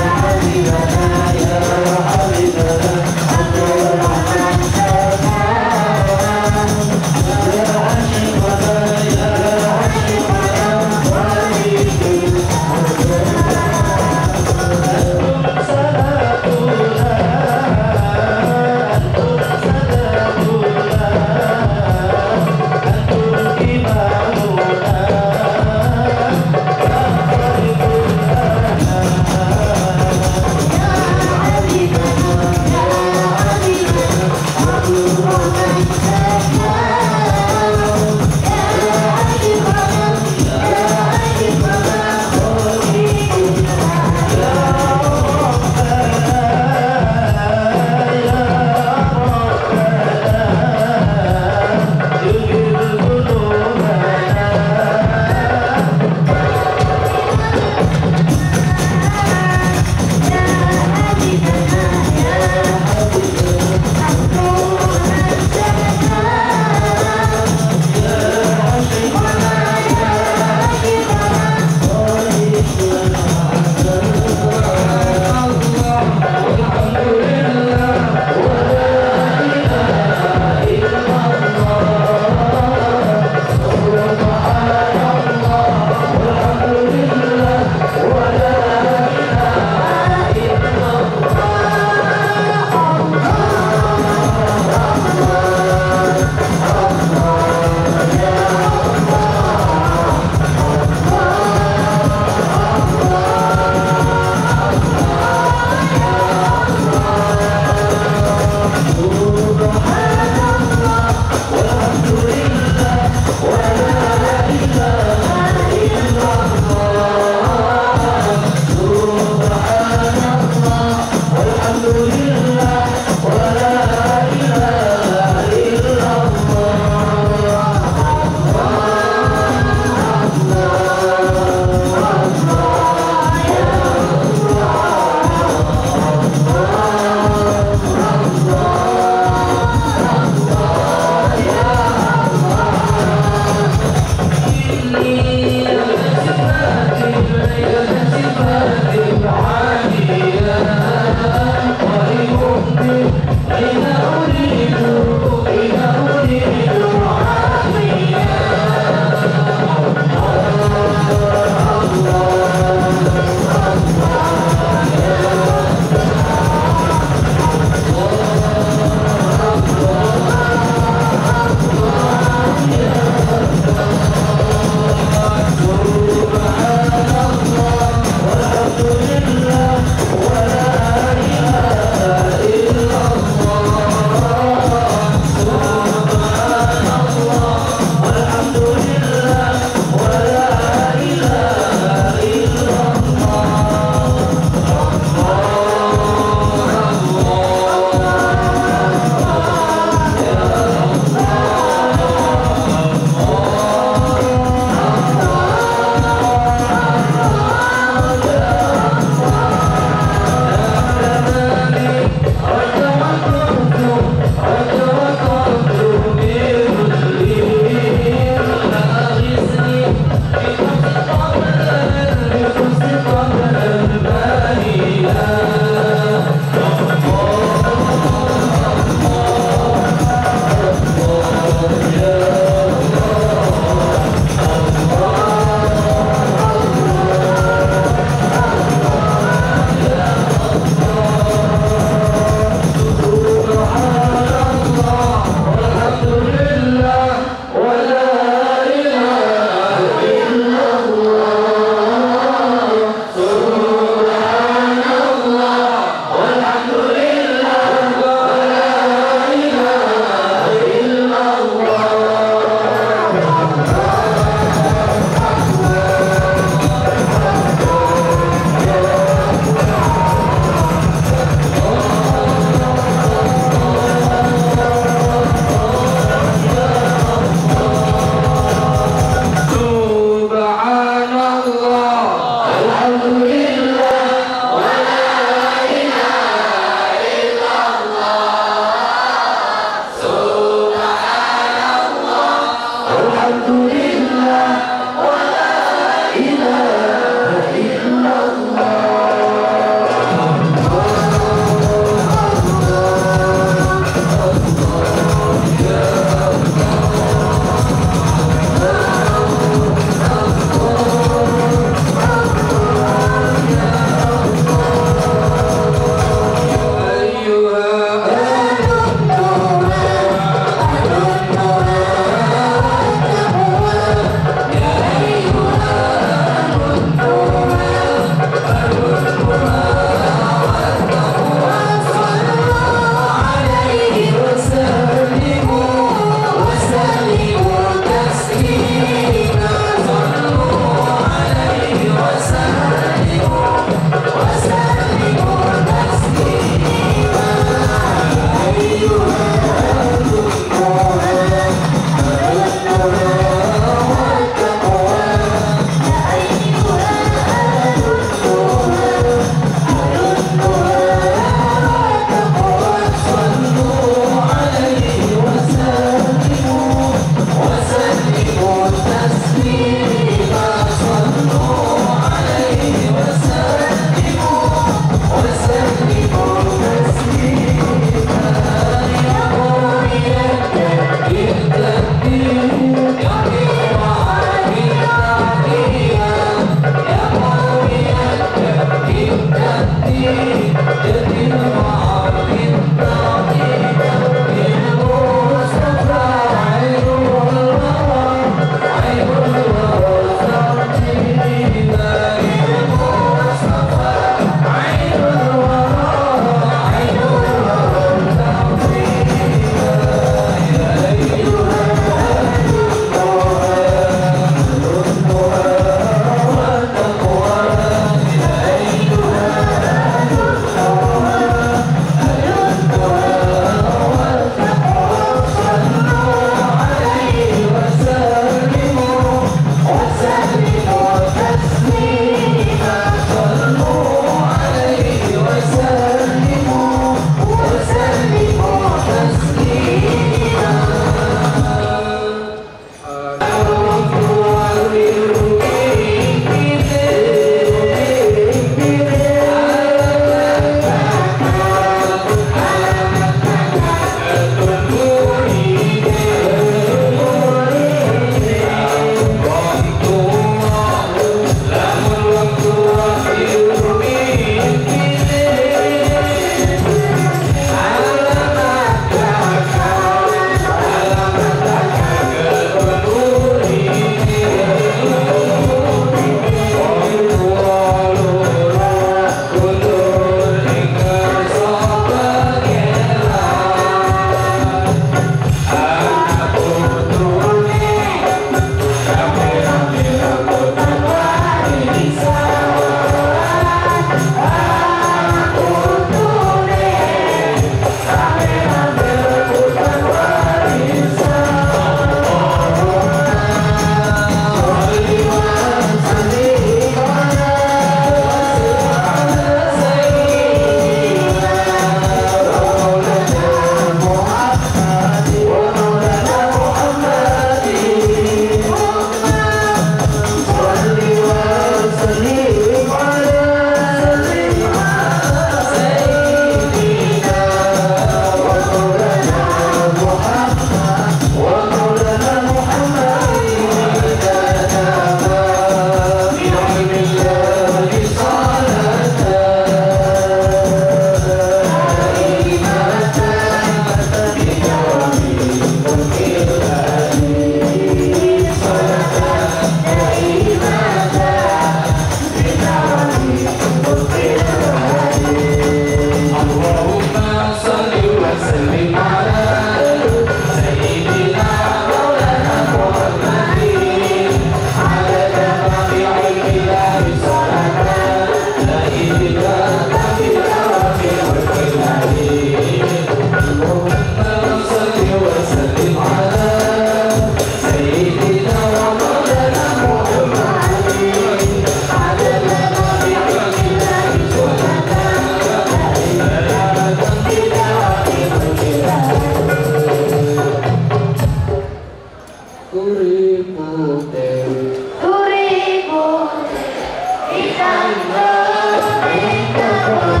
duri putih. Duri putih ditandur di kebun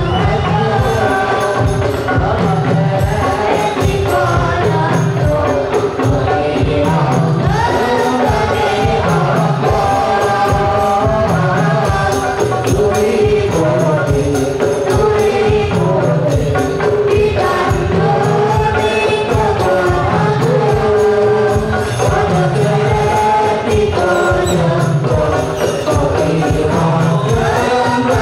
di kolam duri Thank you.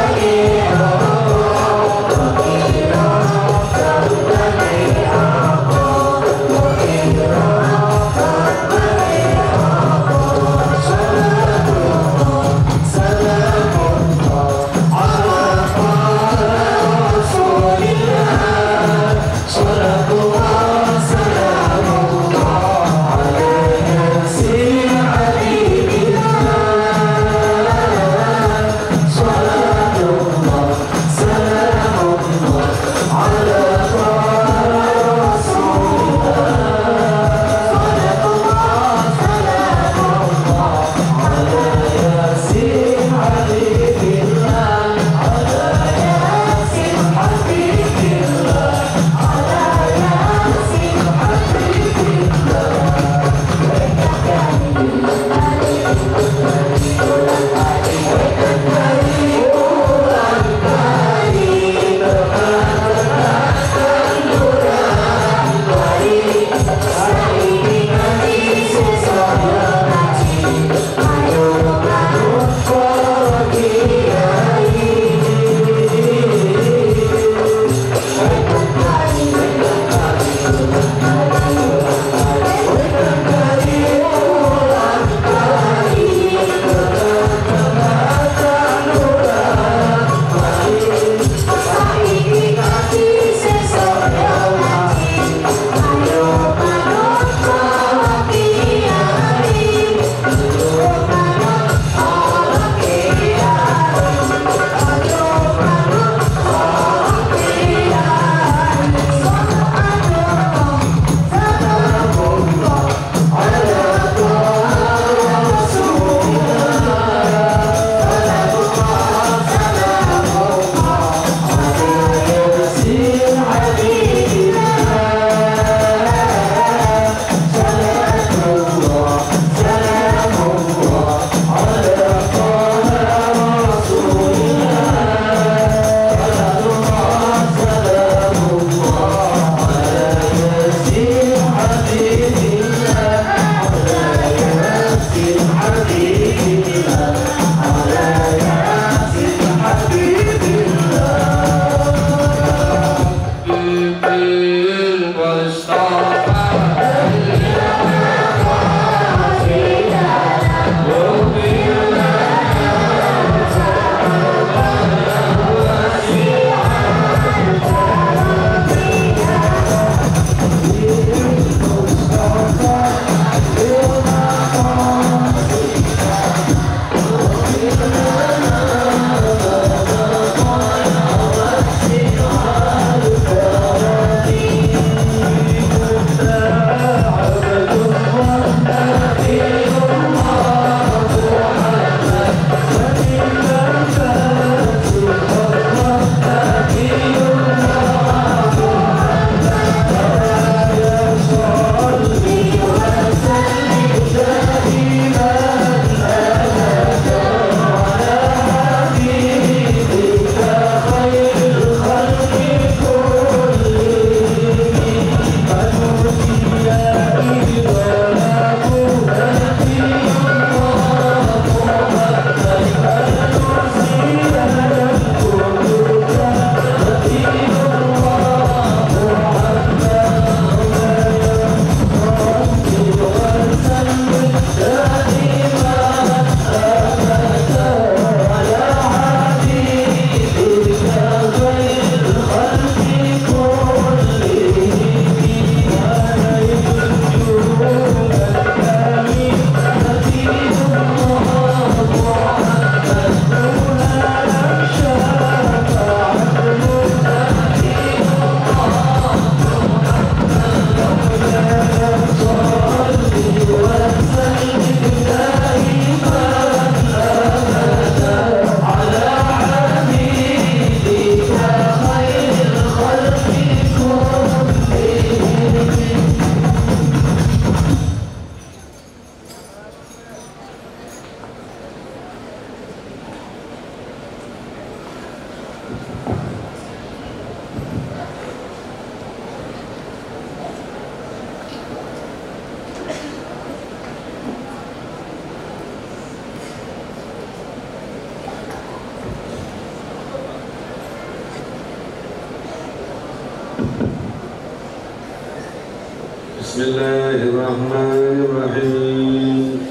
Bismillahirrahmanirrahim.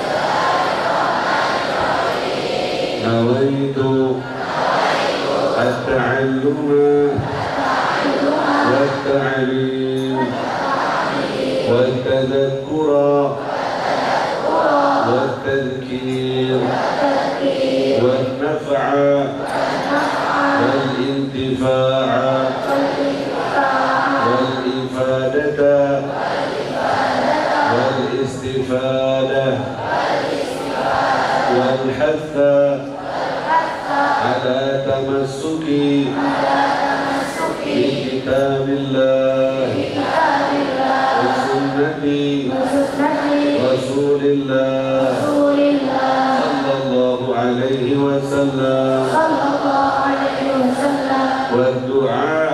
Nawaitu at-ta'alluma wat-ta'lim wat-tadhakkura wat-tadhkir wan-naf'a wal-intifa'a wal-ifadata wal-istifada wal-hatha ala tamassuki bi kitabillah wa sunnati rasulillah sallallahu alaihi wasallam wa du'a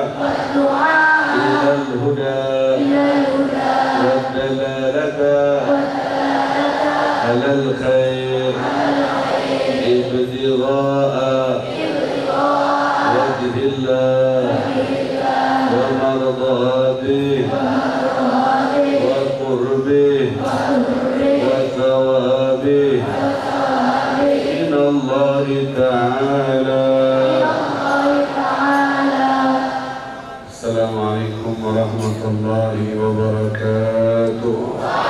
ila al-huda wa dalalata ala al-khair ibtigha'a wajhillah wa mardatihi wa qurbihi wa thawabihi min Allah ta'ala. Assalamualaikum warahmatullahi wabarakatuh.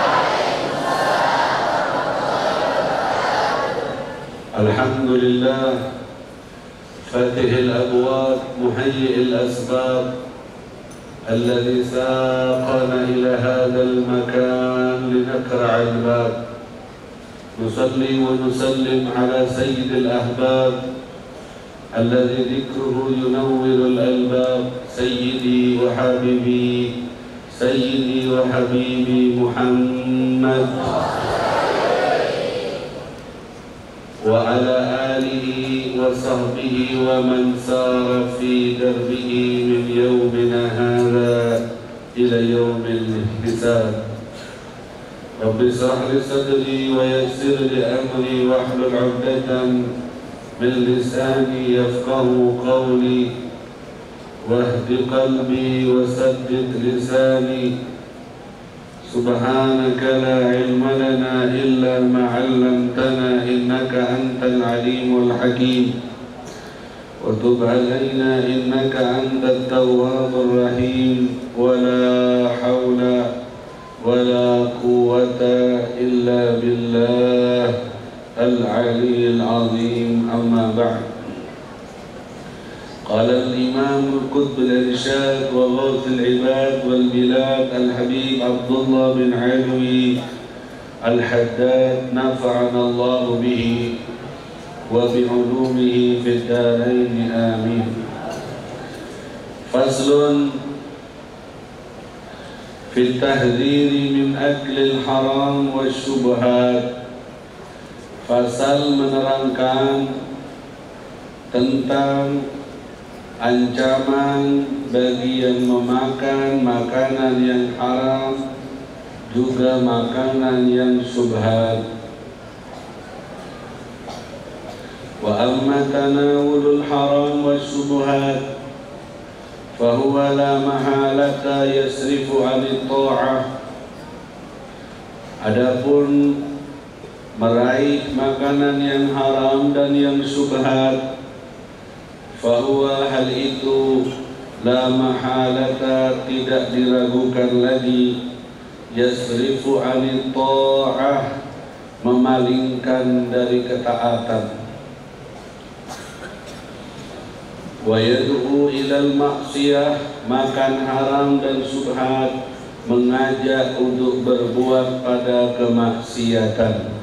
Alhamdulillah فاتح الأبواب محيي الأسباب الذي ساقنا إلى هذا المكان لنقرع الباب نصلي ونسلم على سيد الأحباب الذي ذكره ينور الألباب سيدي وحبيبي سيدي وحبيبي محمد وعلى آله وصحبه ومن سار في دربه من يومنا هذا إلى يوم الحساب. رب اشرح لي صدري ويسر لي أمري واحلل عقدة من لساني يفقه قولي واهد قلبي وسدد لساني. سبحانك لا علم لنا إلا ما علمتنا إنك أنت العليم الحكيم وتب علينا إنك أنت التواب الرحيم ولا حول ولا قوة إلا بالله العلي العظيم. أما بعد. قال الإمام القطب الإرشاد وغوث العباد والبلاد الحبيب عبد الله بن علوي الحداد نفعنا الله به وبعلومه في الدارين آمين. فصل في التحذير من أكل الحرام والشبهات. Fasal menerangkan tentang ancaman bagi yang memakan makanan yang haram juga makanan yang syubhat. Wa amma tanawulul haram wasyubhat fahuwa la mahalata yasrifu 'anit ta'ah. Adapun meraih makanan yang haram dan yang syubhat, fahuwa hal itu la mahalata tidak diragukan lagi yasrifu 'anit ta'ah memalingkan dari ketaatan. Wa yad'u ilal ma'siyah makan haram dan syubhat mengajak untuk berbuat pada kemaksiatan.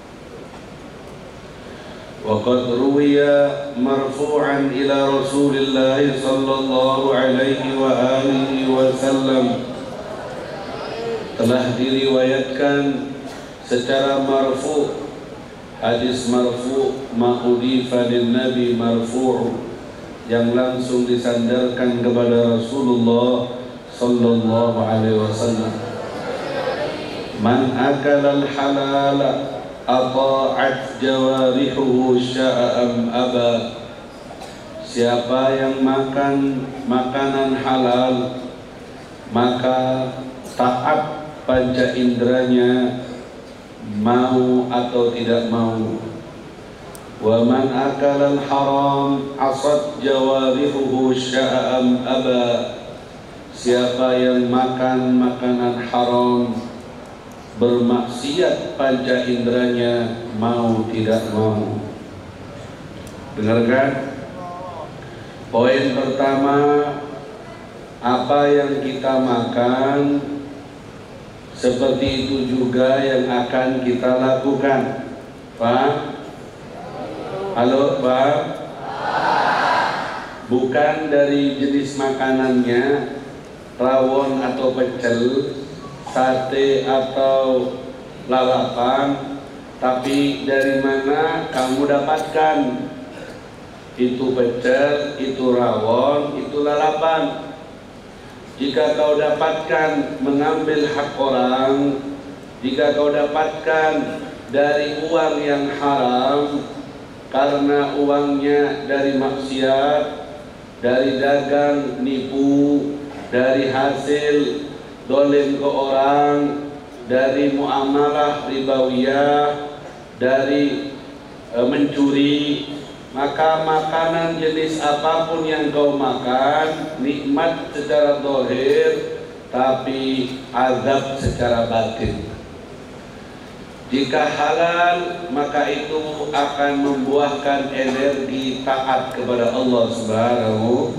وقد روي مرفوعا إلى رسول الله صلى الله عليه وآله وسلم telah diriwayatkan secara marfu, hadis marfu ma'udifa lin nabi marfu' yang langsung disandarkan kepada Rasulullah sallallahu alaihi wasallam. Man akala al-halala ata'at jawarihuhu sya'am aba. Siapa yang makan makanan halal maka taat panca inderanya, mau atau tidak mau. Wa man akala al-haram asad jawarihuhu sya'am aba. Siapa yang makan makanan haram, bermaksiat panca inderanya, mau tidak mau. Dengarkan. Poin pertama, apa yang kita makan, seperti itu juga yang akan kita lakukan. Pak? Halo, Pak? Bukan dari jenis makanannya, rawon atau pecel, sate atau lalapan, tapi dari mana kamu dapatkan itu pecel, itu rawon, itu lalapan. Jika kau dapatkan mengambil hak orang, jika kau dapatkan dari uang yang haram, karena uangnya dari maksiat, dari dagang nipu, dari hasil dolim ke orang, dari muamalah ribawiyah, dari e, mencuri, maka makanan jenis apapun yang kau makan nikmat secara zahir, tapi azab secara batin. Jika halal, maka itu akan membuahkan energi taat kepada Allah Subhanahu.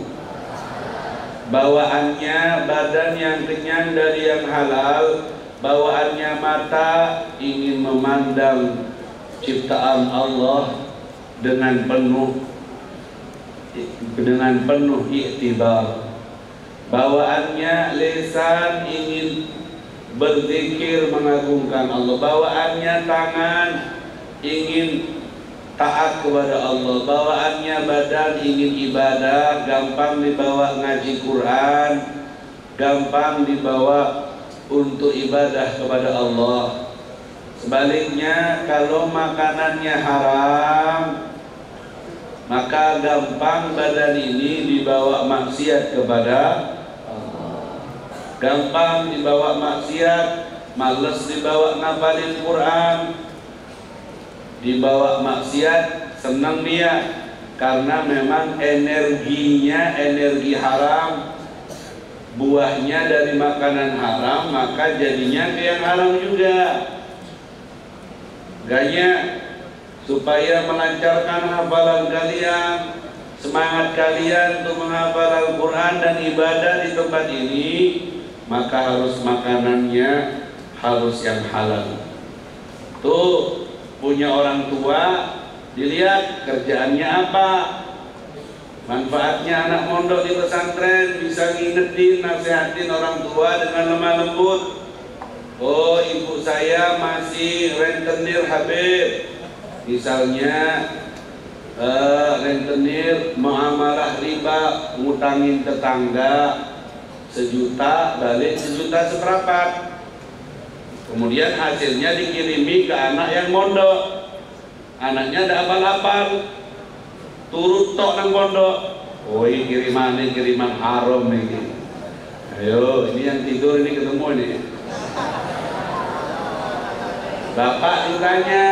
Bawaannya badan yang kenyang dari yang halal, bawaannya mata ingin memandang ciptaan Allah dengan penuh dengan penuh iktibar. Bawaannya lisan ingin berzikir mengagungkan Allah. Bawaannya tangan ingin taat kepada Allah. Bawaannya badan ingin ibadah, gampang dibawa ngaji Quran, gampang dibawa untuk ibadah kepada Allah. Sebaliknya, kalau makanannya haram, maka gampang badan ini dibawa maksiat kepada Allah. Gampang dibawa maksiat, males dibawa ngapalin Quran. Dibawa maksiat, senang dia, karena memang energinya energi haram, buahnya dari makanan haram, maka jadinya ke yang haram juga. Ganya supaya melancarkan hafalan kalian, semangat kalian untuk menghafal Al-Quran dan ibadah di tempat ini, maka harus makanannya harus yang halal. Tuh, punya orang tua, dilihat kerjaannya apa, manfaatnya anak mondok di pesantren, bisa ngingetin, nasihatin orang tua dengan lemah lembut. Oh, ibu saya masih rentenir Habib, misalnya uh, rentenir muamalah riba, ngutangin tetangga sejuta, balik sejuta seperempat. Kemudian hasilnya dikirimi ke anak yang mondok. Anaknya ada apal-apal, turut tok nang mondok. Oh, ini kiriman ini kiriman haram ini. Ayo, ini yang tidur ini ketemu ini. Bapak ditanya,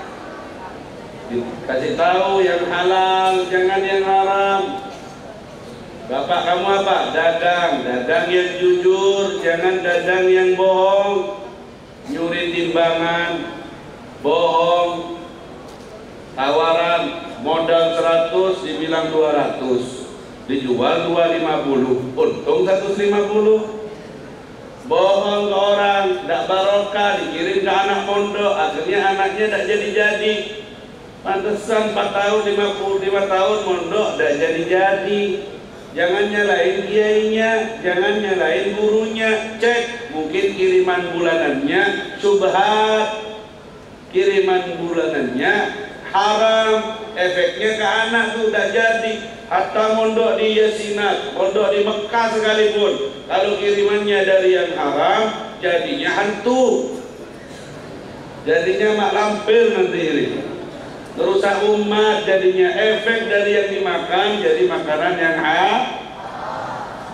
dikasih tahu yang halal, jangan yang haram. Bapak kamu apa? Dagang, dagang yang jujur, jangan dagang yang bohong. Nyuri timbangan, bohong, tawaran modal seratus dibilang dua ratus, dijual dua ratus lima puluh, untung seratus lima puluh. Bohong ke orang, tidak barokah, dikirim ke anak pondok, akhirnya anaknya tidak jadi-jadi. Pantesan empat tahun, lima puluh lima tahun mondok tidak jadi-jadi. Jangan nyalain kiainya, jangan nyalain gurunya. Cek, mungkin kiriman bulanannya subhat, kiriman bulanannya haram, efeknya ke anak tuh udah jadi. Hatta mondok di Yasinat, mondok di Mekah sekalipun, kalau kirimannya dari yang haram, jadinya hantu, jadinya mak lampir nanti ini. Terusak umat, jadinya efek dari yang dimakan jadi makanan yang haram.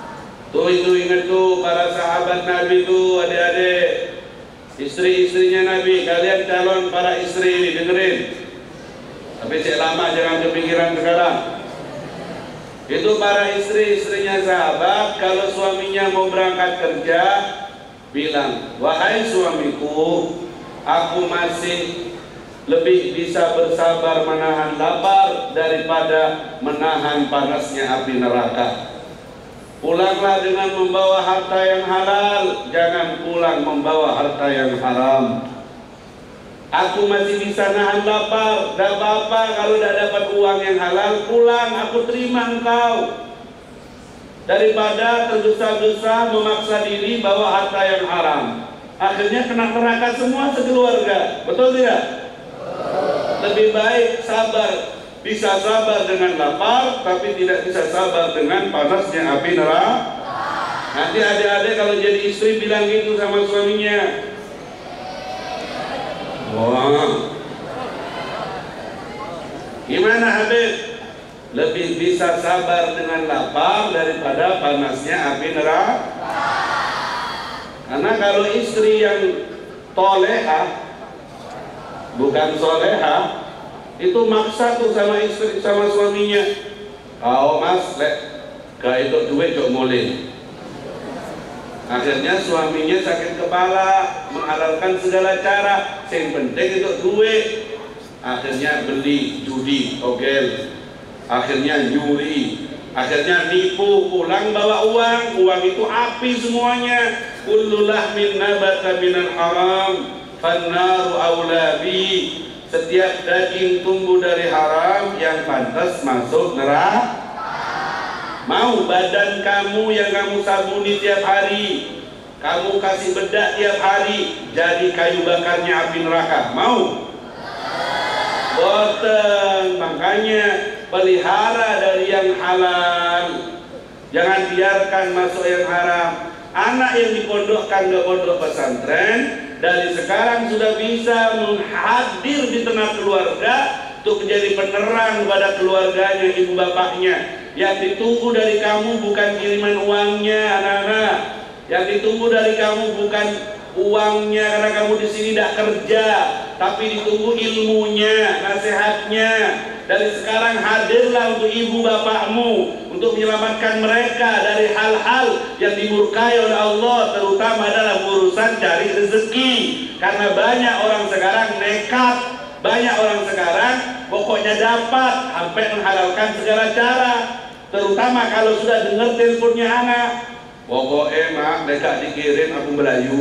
Tuh itu ingat tuh para sahabat Nabi tuh, adik-adik, istri-istrinya Nabi, kalian calon para istri ini dengerin. Tapi cek lama jangan kepikiran sekarang. Itu para istri-istrinya sahabat, kalau suaminya mau berangkat kerja, bilang, wahai suamiku, aku masih lebih bisa bersabar menahan lapar daripada menahan panasnya api neraka. Pulanglah dengan membawa harta yang halal, jangan pulang membawa harta yang haram. Aku masih bisa nahan lapar, tidak apa-apa kalau tidak dapat uang yang halal, pulang, aku terima engkau. Daripada tergesa-gesa memaksa diri bawa harta yang haram, akhirnya kena neraka semua sekeluarga, betul tidak? Lebih baik sabar. Bisa sabar dengan lapar, tapi tidak bisa sabar dengan panasnya api neraka. Nanti adik-adik kalau jadi istri bilang gitu sama suaminya. Wah, gimana Habib? Lebih bisa sabar dengan lapar daripada panasnya api neraka. Karena kalau istri yang toleha, bukan soleha, itu maksa tuh sama istri, sama suaminya. Kau mas, lek, gak itu duit jok molin. Akhirnya suaminya sakit kepala, menghalalkan segala cara, yang penting itu duit. Akhirnya beli judi, togel. Akhirnya nyuri. Akhirnya nipu, pulang bawa uang. Uang itu api semuanya. Kullu lahmin nabata minal haram, fannaru awla bi. Setiap daging tumbuh dari haram, yang pantas masuk neraka. Mau badan kamu yang kamu sabuni tiap hari, kamu kasih bedak tiap hari, jadi kayu bakarnya api neraka? Mau? Boten. Makanya pelihara dari yang halal, jangan biarkan masuk yang haram. Anak yang dipondokkan ke pondok pesantren dari sekarang sudah bisa menghadir di tengah keluarga untuk menjadi penerang pada keluarganya, ibu bapaknya. Yang ditunggu dari kamu bukan kiriman uangnya, anak-anak. Yang ditunggu dari kamu bukan uangnya karena kamu di sini tidak kerja, tapi ditunggu ilmunya, nasihatnya. Dari sekarang hadirlah untuk ibu bapakmu, untuk menyelamatkan mereka dari hal-hal yang dimurkai oleh Allah, terutama dalam urusan cari rezeki. Karena banyak orang sekarang nekat, banyak orang sekarang pokoknya dapat, sampai menghalalkan segala cara. Terutama kalau sudah dengar teleponnya anak, pokoknya mak, dekat dikirim aku Melayu.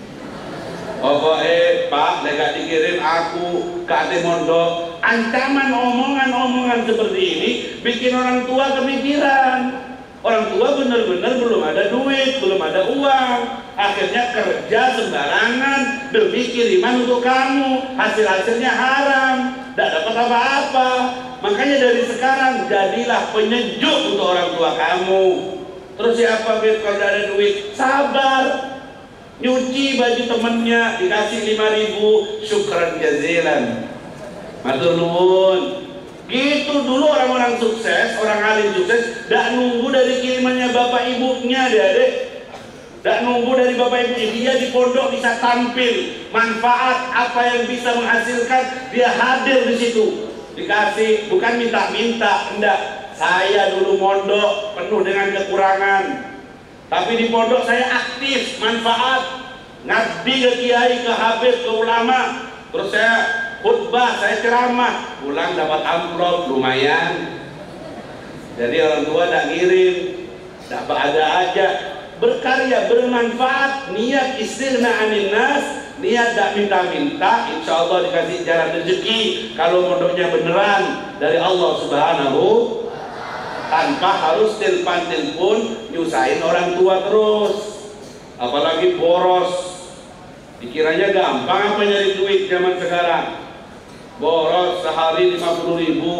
Pokoknya pak, dekat dikirim aku ke Ate Mondok. Ancaman omongan-omongan seperti ini bikin orang tua kepikiran. Orang tua benar-benar belum ada duit, belum ada uang. Akhirnya kerja sembarangan demi kiriman untuk kamu. Hasil-hasilnya haram, tidak dapat apa-apa. Makanya dari sekarang jadilah penyejuk untuk orang tua kamu. Terus siapa Beb kalau tidak ada duit? Sabar. Nyuci baju temennya dikasih lima ribu, syukran jazilan, matur nuwun. Gitu dulu orang-orang sukses, orang alim sukses, tidak nunggu dari kirimannya bapak ibunya, adik-adik. Tidak nunggu dari bapak ibunya, dia di pondok bisa tampil, manfaat apa yang bisa menghasilkan, dia hadir di situ. Dikasih, bukan minta-minta, enggak. Saya dulu mondok penuh dengan kekurangan, tapi di pondok saya aktif, manfaat, ngabdi ke kiai, ke habib, ke ulama. Terus saya khutbah, saya ceramah, pulang dapat amplop lumayan. Jadi orang tua tidak ngirim, tidak ada aja. Berkarya, bermanfaat, niat istighna anin nas, niat tidak minta-minta, insya Allah dikasih jalan rezeki. Kalau mondoknya beneran dari Allah Subhanahu, tanpa harus telepon-telepon nyusahin orang tua terus, apalagi boros. Dikiranya gampang apa nyari duit zaman sekarang? Boros sehari lima puluh ribu.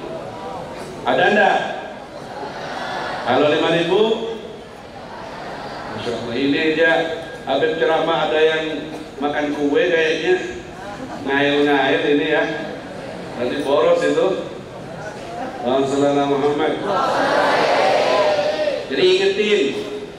Ada enggak? Kalau lima ribu, Masya Allah, ini aja habis ceramah ada yang makan kue kayaknya, ngail-ngail ini ya. Nanti boros itu. Allahumma shalli ala Muhammad. Jadi ingetin,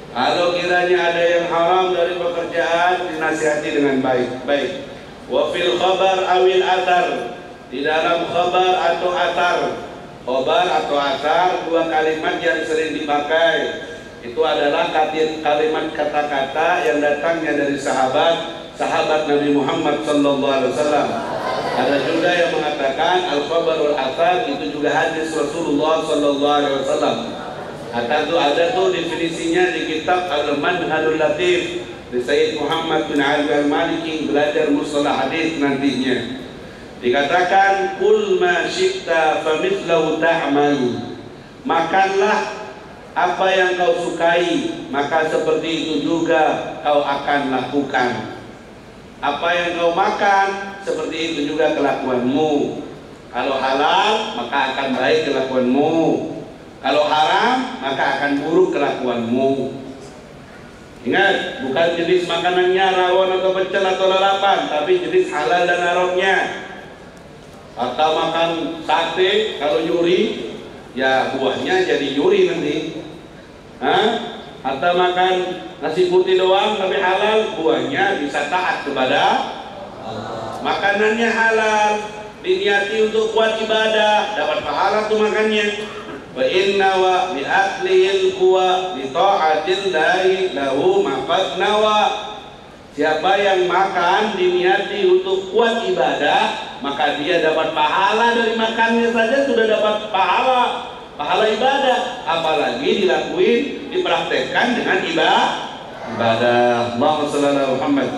Kalau kiranya ada yang haram dari pekerjaan, dinasihati dengan baik-baik. Wa fil khabar awil atar, di dalam khabar atau atar. Khabar atau atar, dua kalimat yang sering dipakai. Itu adalah kalimat kata-kata yang datangnya dari sahabat sahabat Nabi Muhammad sallallahu alaihi wasallam. Ada juga yang mengatakan al-khabarul atar itu juga hadis Rasulullah sallallahu alaihi wasallam. Atar itu ada tuh definisinya di kitab Al-Manhalul Latif di Sayyid Muhammad bin Ali Al-Maliki, belajar mustalah hadis nantinya. Dikatakan kul ma syi'ta famithlahu ta'mal. Makanlah apa yang kau sukai, maka seperti itu juga kau akan lakukan. Apa yang kau makan, seperti itu juga kelakuanmu. Kalau halal, maka akan baik kelakuanmu. Kalau haram, maka akan buruk kelakuanmu. Ingat, bukan jenis makanannya rawon atau pecel atau lalapan, tapi jenis halal dan haramnya. Atau makan sate, kalau nyuri, ya buahnya jadi nyuri nanti. Hah? Atau makan nasi putih doang tapi halal, buahnya bisa taat kepada Allah. Makanannya halal, diniati untuk buat ibadah, dapat pahala tuh makannya. Wa inna wa bi aklil kuwa bi ta'atillahi lahu maqad nawa. Siapa yang makan diniati untuk kuat ibadah, maka dia dapat pahala dari makannya saja sudah dapat pahala. Pahala ibadah, apalagi dilakuin, dipraktekkan dengan ibadah. Ibadah. Allahumma shalli ala Muhammad.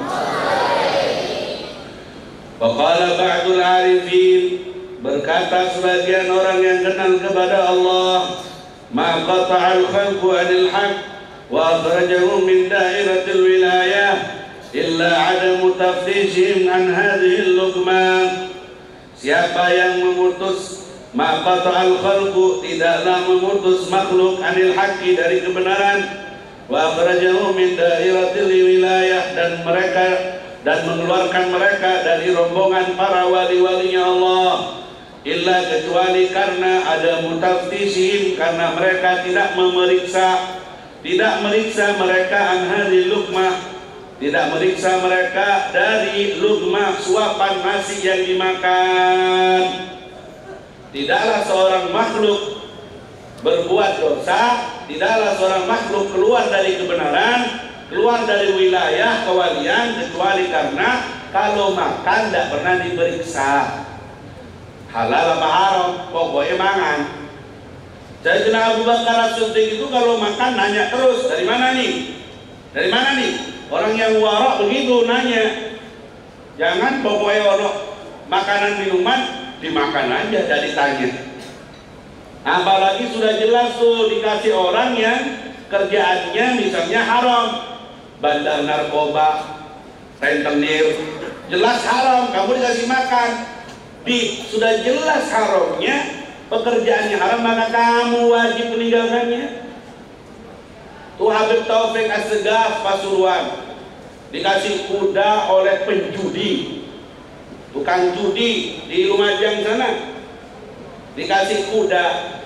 Wa qala ba'dul arifin, berkata sebagian orang yang kenal kepada Allah, ma qata'al khalqu 'anil haqq wa akhrajahum min dairatil wilayah illa 'adamu taftishihim an hadhihi al-luqmah. Siapa yang memutus ma qata'al khalqu, tidaklah memutus makhluk 'anil haqqi, dari kebenaran, wa akhrajahum min dairatil wilayah, dan mereka dan mengeluarkan mereka dari rombongan para wali-walinya Allah, illa kecuali karena ada mutaftishim, karena mereka tidak memeriksa tidak meriksa mereka an hadhil luqmah, tidak meriksa mereka dari luqmah, suapan nasi yang dimakan. Tidaklah seorang makhluk berbuat dosa, tidaklah seorang makhluk keluar dari kebenaran, keluar dari wilayah kewalian, kecuali karena kalau makan tidak pernah diperiksa halal apa haram, pokoknya mangan. Sayyidina Abu Bakar As-Siddiq itu kalau makan nanya terus, dari mana nih? Dari mana nih? Orang yang warok begitu nanya. Jangan pokoknya orang makanan minuman dimakan aja, jadi tanya. Apalagi sudah jelas tuh dikasih orang yang kerjaannya misalnya haram, bandar narkoba, rentenir, jelas haram, kamu dikasih makan. Di sudah jelas haramnya, pekerjaannya haram, maka kamu wajib meninggalkannya. Tuh Habib Taufik As-Segaf Pasuruan dikasih kuda oleh penjudi, tukang judi di Lumajang sana, dikasih kuda.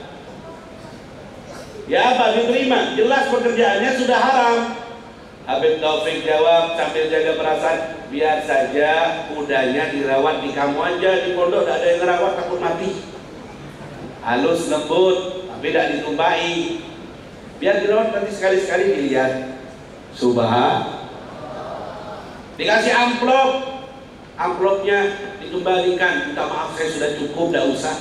Ya apa diterima? Jelas pekerjaannya sudah haram. Habib Taufik jawab sambil jaga perasaan, biar saja kudanya dirawat di kamu aja, di pondok tidak ada yang ngerawat, takut mati. Halus lembut tapi tidak ditumpahi, biar dirawat nanti sekali-sekali dilihat. Subhan. Dikasih amplop, amplopnya dikembalikan, minta maaf saya sudah cukup, tidak usah.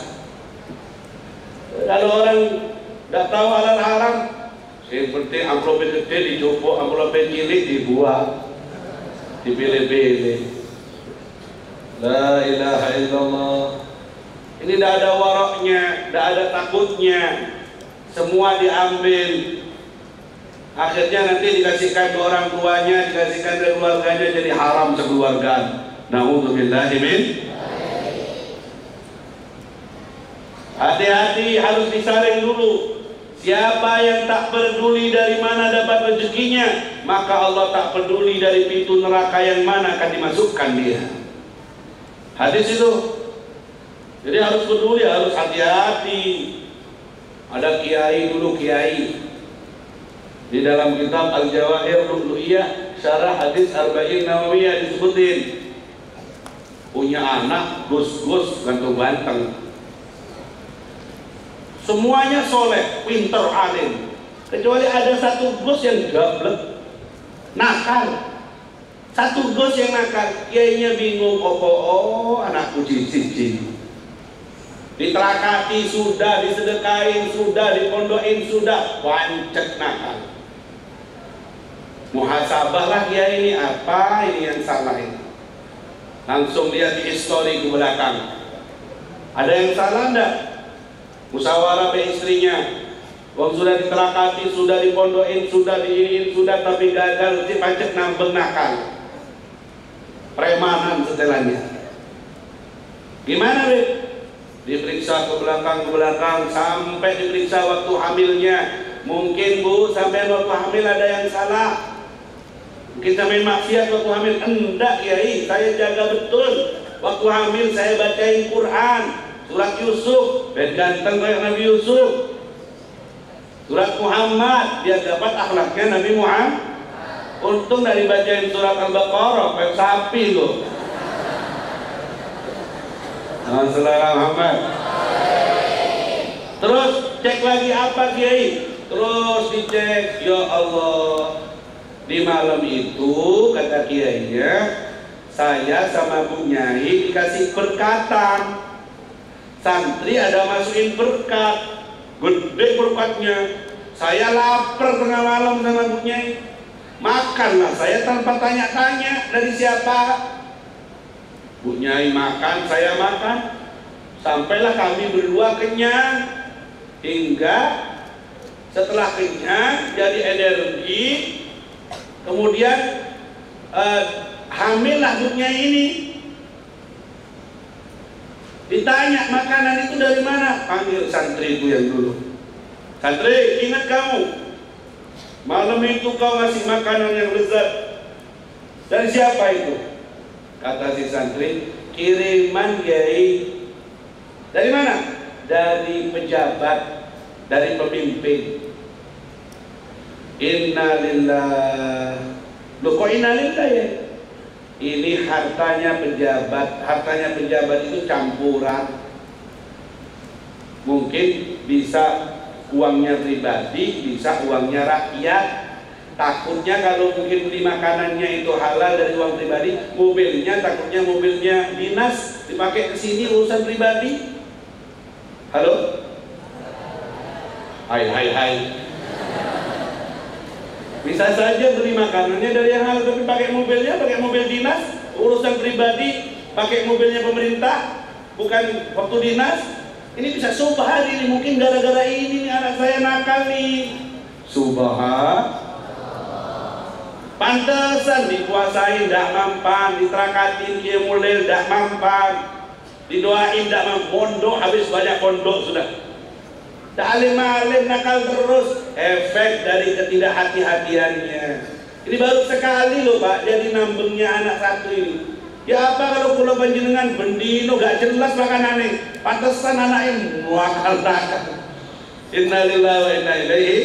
Kalau orang tidak tahu halal haram, yang penting amplopnya gede dicopot, amplopnya cilik dibuang, dipilih-pilih. La ilaha illallah. Ini tidak ada waroknya, tidak ada takutnya, semua diambil. Akhirnya nanti dikasihkan ke orang tuanya, dikasihkan ke keluarganya, jadi haram sekeluarga. Na'udzubillahi min. Hati-hati, harus disaring dulu. Siapa yang tak peduli dari mana dapat rezekinya, maka Allah tak peduli dari pintu neraka yang mana akan dimasukkan dia. Hadis itu. Jadi harus peduli, harus hati-hati. Ada kiai dulu kiai, Di dalam kitab Al-Jawahir Lu'lu'iyah Syarah Hadis Arba'in Nawawiyah disebutin punya anak gus-gus ganteng-ganteng, semuanya soleh, pinter, alim, kecuali ada satu gus yang gablek, nakal. Satu gus yang nakal, kiainya bingung, opo oh anakku cici-cici, diterakati sudah, disedekain sudah, dipondokin sudah, wancet nakal. Muhasabah lah kiai ini, apa ini yang salah ini? Langsung lihat di histori ke belakang, ada yang salah enggak? Musyawarah be istrinya, wong sudah diterakati, sudah dipondokin, sudah diinin, sudah tapi gagal, si pancet nambeng nakal. Premanan setelahnya. Gimana, Beb? Diperiksa ke belakang ke belakang sampai diperiksa waktu hamilnya. Mungkin Bu, sampai waktu hamil ada yang salah. Mungkin sampai maksiat waktu hamil. Enggak, Kiai, saya jaga betul. Waktu hamil saya bacain Quran, surat Yusuf, ben ganteng kayak Nabi Yusuf. Surat Muhammad, biar dapat akhlaknya Nabi Muhammad. Untung dari bacain surat Al-Baqarah kayak sapi loh. Nama saudara Muhammad. Terus cek lagi apa Kiai? Terus dicek, ya Allah, di malam itu kata Kiainya, saya sama Bu Nyai dikasih berkatan. Santri ada masukin berkat, gede berkatnya. Saya lapar tengah malam sama Bu Nyai. Makanlah saya tanpa tanya-tanya dari siapa. Bu Nyai makan, saya makan. Sampailah kami berdua kenyang. Hingga setelah kenyang jadi energi. Kemudian eh, hamillah Bu Nyai ini. Ditanya makanan itu dari mana? Panggil santri itu yang dulu. Santri, ingat kamu, malam itu kau ngasih makanan yang lezat. Dari siapa itu? Kata si santri, kiriman Kiai. Dari mana? Dari pejabat, dari pemimpin. Innalillah. Loh kok innalillah ya? Ini hartanya pejabat. Hartanya pejabat itu campuran. Mungkin bisa uangnya pribadi, bisa uangnya rakyat. Takutnya kalau mungkin beli makanannya itu halal dari uang pribadi, mobilnya takutnya mobilnya dinas dipakai ke sini urusan pribadi. Halo? Hai hai hai. Bisa saja beli makanannya dari yang halal tapi pakai mobilnya, pakai mobil dinas, urusan pribadi, pakai mobilnya pemerintah, bukan waktu dinas. Ini bisa subhan ini, mungkin gara-gara ini nih anak saya nakal nih. Subhan. Pantesan dikuasain tidak mampan, diterakatin dia mulai tidak mampan, didoain tidak mampan, pondok habis banyak pondok sudah. Tak alim-alim nakal terus, efek dari ketidakhati-hatiannya. Ini baru sekali loh Pak, jadi nambengnya anak satu ini. Ya apa kalau pulau panjenengan bendino gak jelas makanannya, pantesan anaknya muakal nakal. Innalillahi wa inna ilaihi.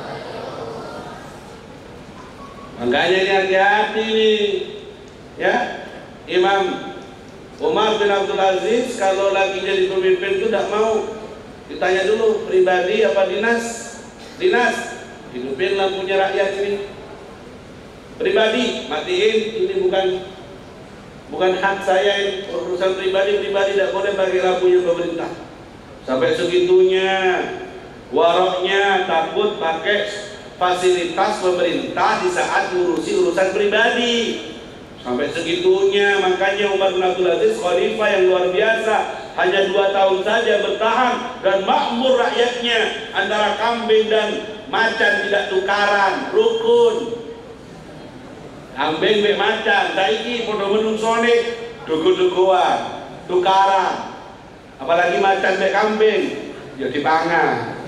Makanya ini hati-hati nih, ya. Imam Umar bin Abdul Aziz kalau lagi jadi pemimpin itu tidak mau ditanya dulu pribadi apa dinas. Dinas, hidupin lampunya rakyat ini. Pribadi, matiin, ini bukan bukan hak saya ini. Urusan pribadi pribadi tidak boleh pakai lampunya pemerintah. Sampai segitunya, waroknya takut pakai fasilitas pemerintah di saat ngurusi urusan pribadi. Sampai segitunya, makanya Umar bin Abdul Aziz khalifah yang luar biasa, hanya dua tahun saja bertahan dan makmur rakyatnya, antara kambing dan macan tidak tukaran, rukun. Kambing be macan, saiki podo menung sone dugu-duguan, tukaran. Apalagi macan be kambing, ya dipangan.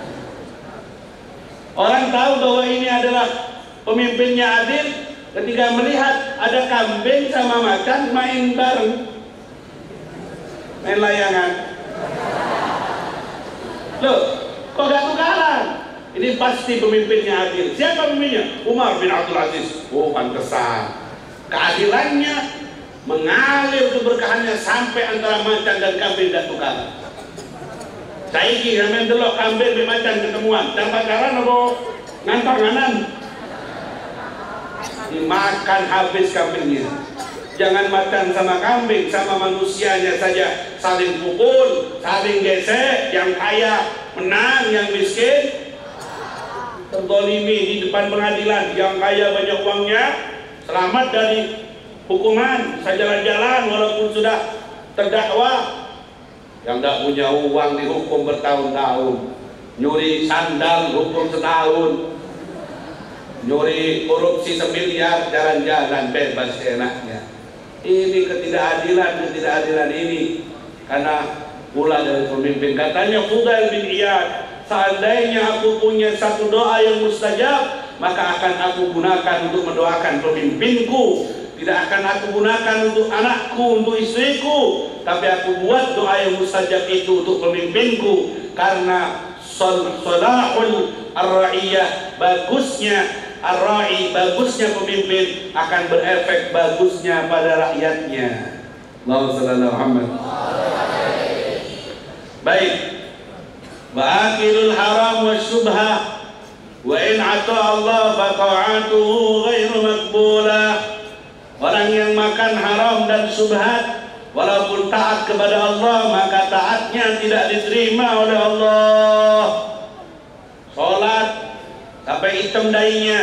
Orang tahu bahwa ini adalah pemimpinnya adil ketika melihat ada kambing sama macan main bareng, main layangan. Loh, kok gak tukaran? Ini pasti pemimpinnya adil. Siapa pemimpinnya? Umar bin Abdul Aziz. Oh, pantesan. Keadilannya mengalir keberkahannya sampai antara macan dan kambing dan tukang. Saiki sampeyan delok kambing mbek macan ketemuan, dan pacaran apa ngantar-nganan? Dimakan habis kambingnya. Jangan macan sama kambing, sama manusianya saja saling pukul, saling gesek, yang kaya menang, yang miskin terzalimi di depan pengadilan. Yang kaya banyak uangnya selamat dari hukuman, bisa jalan-jalan walaupun sudah terdakwa. Yang tidak punya uang dihukum bertahun-tahun, nyuri sandal hukum setahun, nyuri korupsi semiliar jalan-jalan bebas enaknya. Ini ketidakadilan, ketidakadilan ini karena pula dari pemimpin. Katanya Fudail bin Iyad, seandainya aku punya satu doa yang mustajab, maka akan aku gunakan untuk mendoakan pemimpinku. Tidak akan aku gunakan untuk anakku, untuk istriku, tapi aku buat doa yang mustajab itu untuk pemimpinku. Karena salahul ar-ra'iyah, bagusnya ar-ra'i, bagusnya pemimpin akan berefek bagusnya pada rakyatnya. Allahumma shalli ala Muhammad. Baik. Ba'akilul haram wa syubhah wa in ata Allah fa ta'atuhu ghairu maqbulah. Orang yang makan haram dan syubhat walaupun taat kepada Allah, maka taatnya tidak diterima oleh Allah. Sholat sampai hitam dainya,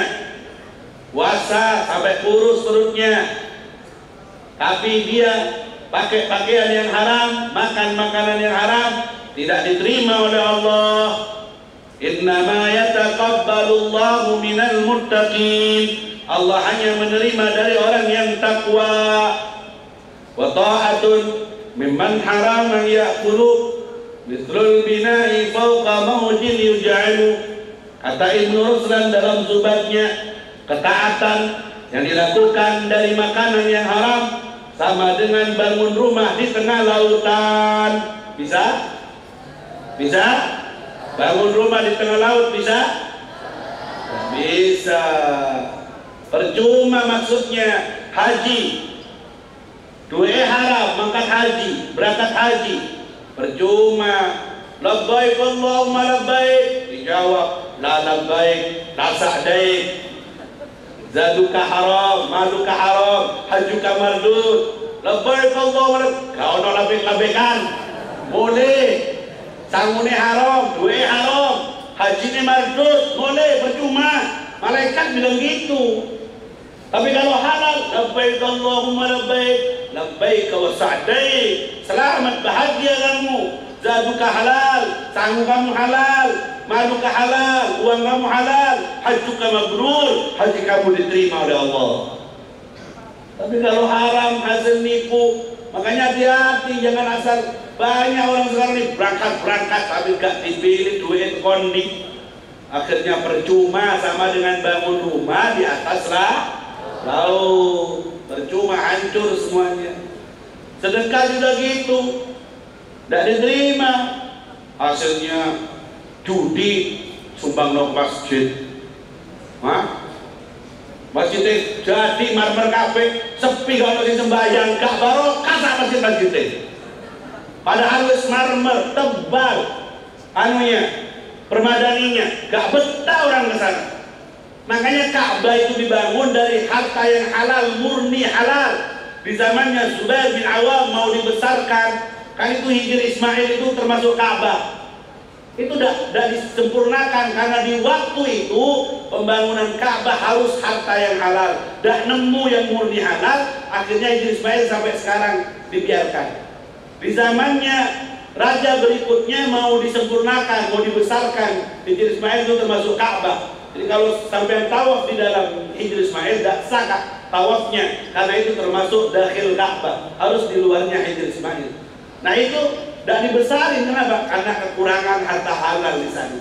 puasa sampai kurus perutnya, tapi dia pakai pakaian yang haram, makan makanan yang haram, tidak diterima oleh Allah. Innama yataqabbalu Allahu minal muttaqin. Allah hanya menerima dari orang yang takwa. Wa ta'atun mimman haraman ya'kulu mithlul bina'i fawqa mawjin yuj'alu. Kata Ibnu Ruslan dalam zubatnya, ketaatan yang dilakukan dari makanan yang haram sama dengan bangun rumah di tengah lautan. Bisa? Bisa? Bangun rumah di tengah laut bisa? Bisa. Percuma maksudnya haji. Duit haram, mangkat haji, berangkat haji. Percuma. Labbaik Allahumma labbaik. Dijawab, la labbaik, la sa'daik. Zaduka haram, maluka haram, hajuka mardud. Labbaik Allahumma labbaik. Kau nak labbaik-labbaikan? Boleh. Sangune haram, duit haram, haji ini mardud, boleh, percuma. Malaikat bilang gitu. Tapi kalau halal, labbaik Allahumma labbaik, labbaik wa sa'daik. Selamat, bahagia kamu. Zaduka halal, sanggup kamu halal, maluka halal, uang kamu halal, hajuka mabrur, haji kamu diterima oleh Allah. Tapi kalau haram, hasil nipu, makanya hati-hati, jangan asal. Banyak orang sekarang ini berangkat-berangkat tapi gak dipilih duit kondik. Akhirnya percuma, sama dengan bangun rumah di atas lah laut. Percuma, hancur semuanya. Sedekah juga gitu, tidak diterima. Hasilnya judi, sumbang no masjid. Hah? Masjidnya jadi marmer kafe, sepi kalau si sembahyang, gak barokah sak masjid-masjidnya. Padahal wis marmer tebal anunya, permadaninya, gak betah orang ke sana. Makanya Ka'bah itu dibangun dari harta yang halal, murni halal. Di zamannya Zubair bin Awam mau dibesarkan, kan itu Hijri Ismail itu termasuk Ka'bah. Itu tidak disempurnakan karena di waktu itu pembangunan Ka'bah harus harta yang halal. Tidak nemu yang murni halal, akhirnya Hijri Ismail sampai sekarang dibiarkan. Di zamannya raja berikutnya mau disempurnakan, mau dibesarkan. Hijri Ismail itu termasuk Ka'bah. Jadi kalau sampai tawaf di dalam Hijri Ismail tidak sah tawafnya, karena itu termasuk dakhil Ka'bah, harus di luarnya Hijri Ismail. Nah itu tidak dibesarin, kenapa? Karena kekurangan harta halal di sana.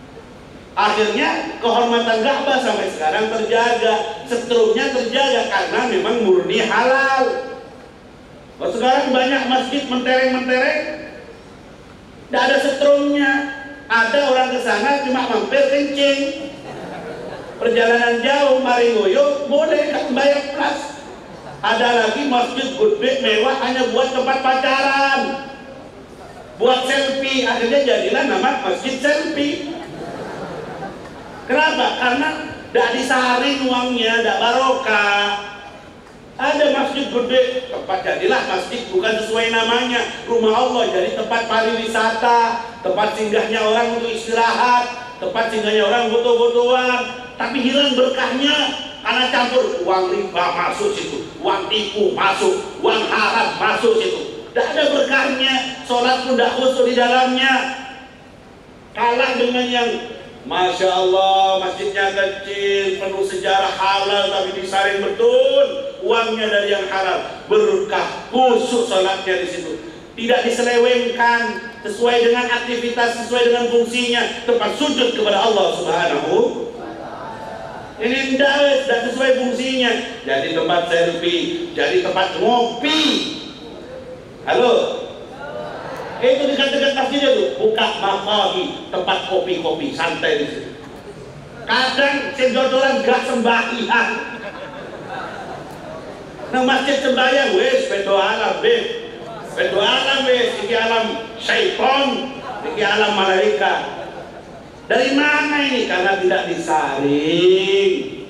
Akhirnya kehormatan Ka'bah sampai sekarang terjaga, seterusnya terjaga karena memang murni halal. Kalau sekarang banyak masjid mentereng-mentereng, tidak ada setrumnya. Ada orang ke sana cuma mampir kencing. Perjalanan jauh Maringoyo boleh kan bayar plus. Ada lagi masjid gede mewah hanya buat tempat pacaran, buat selfie. Akhirnya jadilah nama masjid selfie. Kenapa? Karena tidak disaring uangnya, tidak barokah. Ada masjid gede, tempat jadilah masjid bukan sesuai namanya. Rumah Allah jadi tempat pariwisata, tempat singgahnya orang untuk istirahat, tempat singgahnya orang foto-fotoan. Tapi hilang berkahnya karena campur uang riba masuk situ, uang tipu masuk, uang haram masuk situ. Tidak ada berkahnya, sholat pun tidak khusyuk di dalamnya. Kalah dengan yang Masya Allah, masjidnya kecil, penuh sejarah halal, tapi disaring betul uangnya dari yang halal, berkah, khusyuk sholatnya di situ. Tidak diselewengkan, sesuai dengan aktivitas, sesuai dengan fungsinya, tempat sujud kepada Allah Subhanahu. Ini tidak, tidak sesuai fungsinya. Jadi tempat selfie, jadi tempat ngopi. Halo, itu dekat-dekat masjidnya tuh, buka makahi, tempat kopi-kopi, santai di situ. Kadang sejodoran gak sembahyang. Nah masjid sembahyang, wes bedo alam, wes bedo alam, wes iki alam syaitan, iki alam malaikat. Dari mana ini? Karena tidak disaring.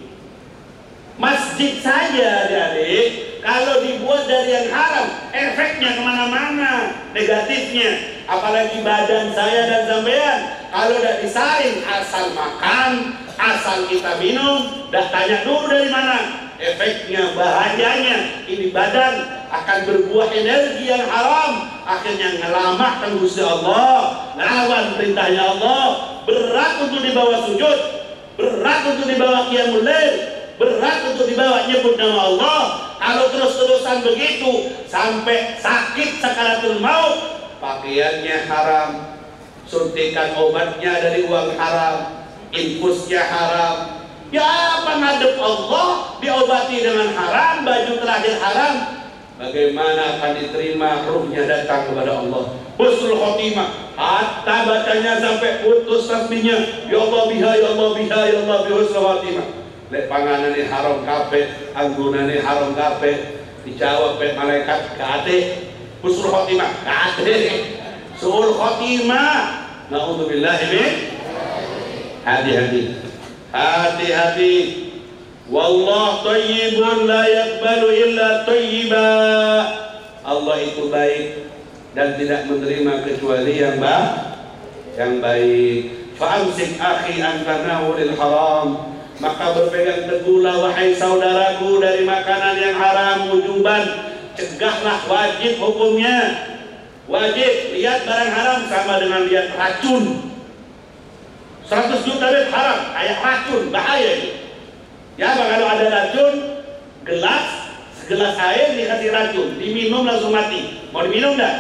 Masjid saja, adik-adik, kalau dibuat dari yang haram, efeknya kemana-mana, negatifnya. Apalagi badan saya dan sampean, kalau tidak disaring, asal makan, asal kita minum, dah tanya dulu dari mana. Efeknya, bahayanya, ini badan akan berbuah energi yang haram, akhirnya ngelamah Gusti Allah, ngelawan perintahnya Allah. Berat untuk dibawa sujud, berat untuk dibawa qiyamul lail, berat untuk dibawa nyebut nama Allah. Kalau terus-terusan begitu sampai sakit sakaratul maut, pakaiannya haram, suntikan obatnya dari uang haram, infusnya haram. Ya apa ngadep Allah diobati dengan haram, baju terakhir haram. Bagaimana akan diterima ruhnya datang kepada Allah? Husnul khotimah, hatta bacanya sampai putus tasbihnya. Ya Allah biha, ya Allah biha, ya Allah biha husnul khotimah. Lek panganan ini haram kabeh, anggunan ini haram kabeh. Dijawab oleh malaikat, kate husnul khotimah, kate suul khotimah. Na'udzubillahi min. Hati-hati, hati-hati. Wallah tayyibun la yakbalu illa tayyiba. Allah itu baik dan tidak menerima kecuali yang baik, yang baik. Fa'amsik akhi an tanawulil haram, maka berpegang teguhlah wahai saudaraku dari makanan yang haram wujuban. Cegahlah, wajib hukumnya. Wajib. Lihat barang haram sama dengan lihat racun. seratus juta duit haram, kayak racun, bahaya ini. Ya, kalau ada racun, gelas, segelas air dikasih racun, diminum langsung mati. Mau diminum enggak?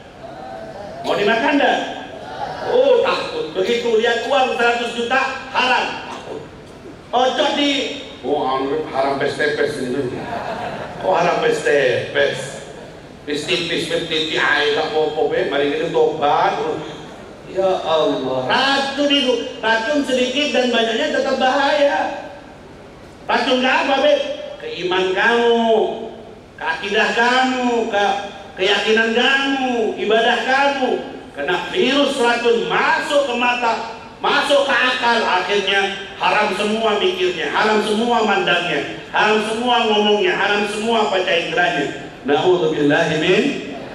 Mau dimakan enggak? Oh, takut. Begitu lihat uang seratus juta haram, takut. Ocok di, oh haram pes-tepes ini. Oh haram pes-tepes. Pes-tipis, pes-tipis, air, tak apa-apa, mari kita tobat. Ya Allah, racun itu, racun sedikit dan banyaknya tetap bahaya. Racun ke apa, Beb? Ke iman kamu, ke akidah kamu, ke keyakinan kamu, ibadah kamu. Kena virus racun masuk ke mata, masuk ke akal, akhirnya haram semua mikirnya, haram semua mandangnya, haram semua ngomongnya, haram semua baca indranya. Na'udzubillahi min.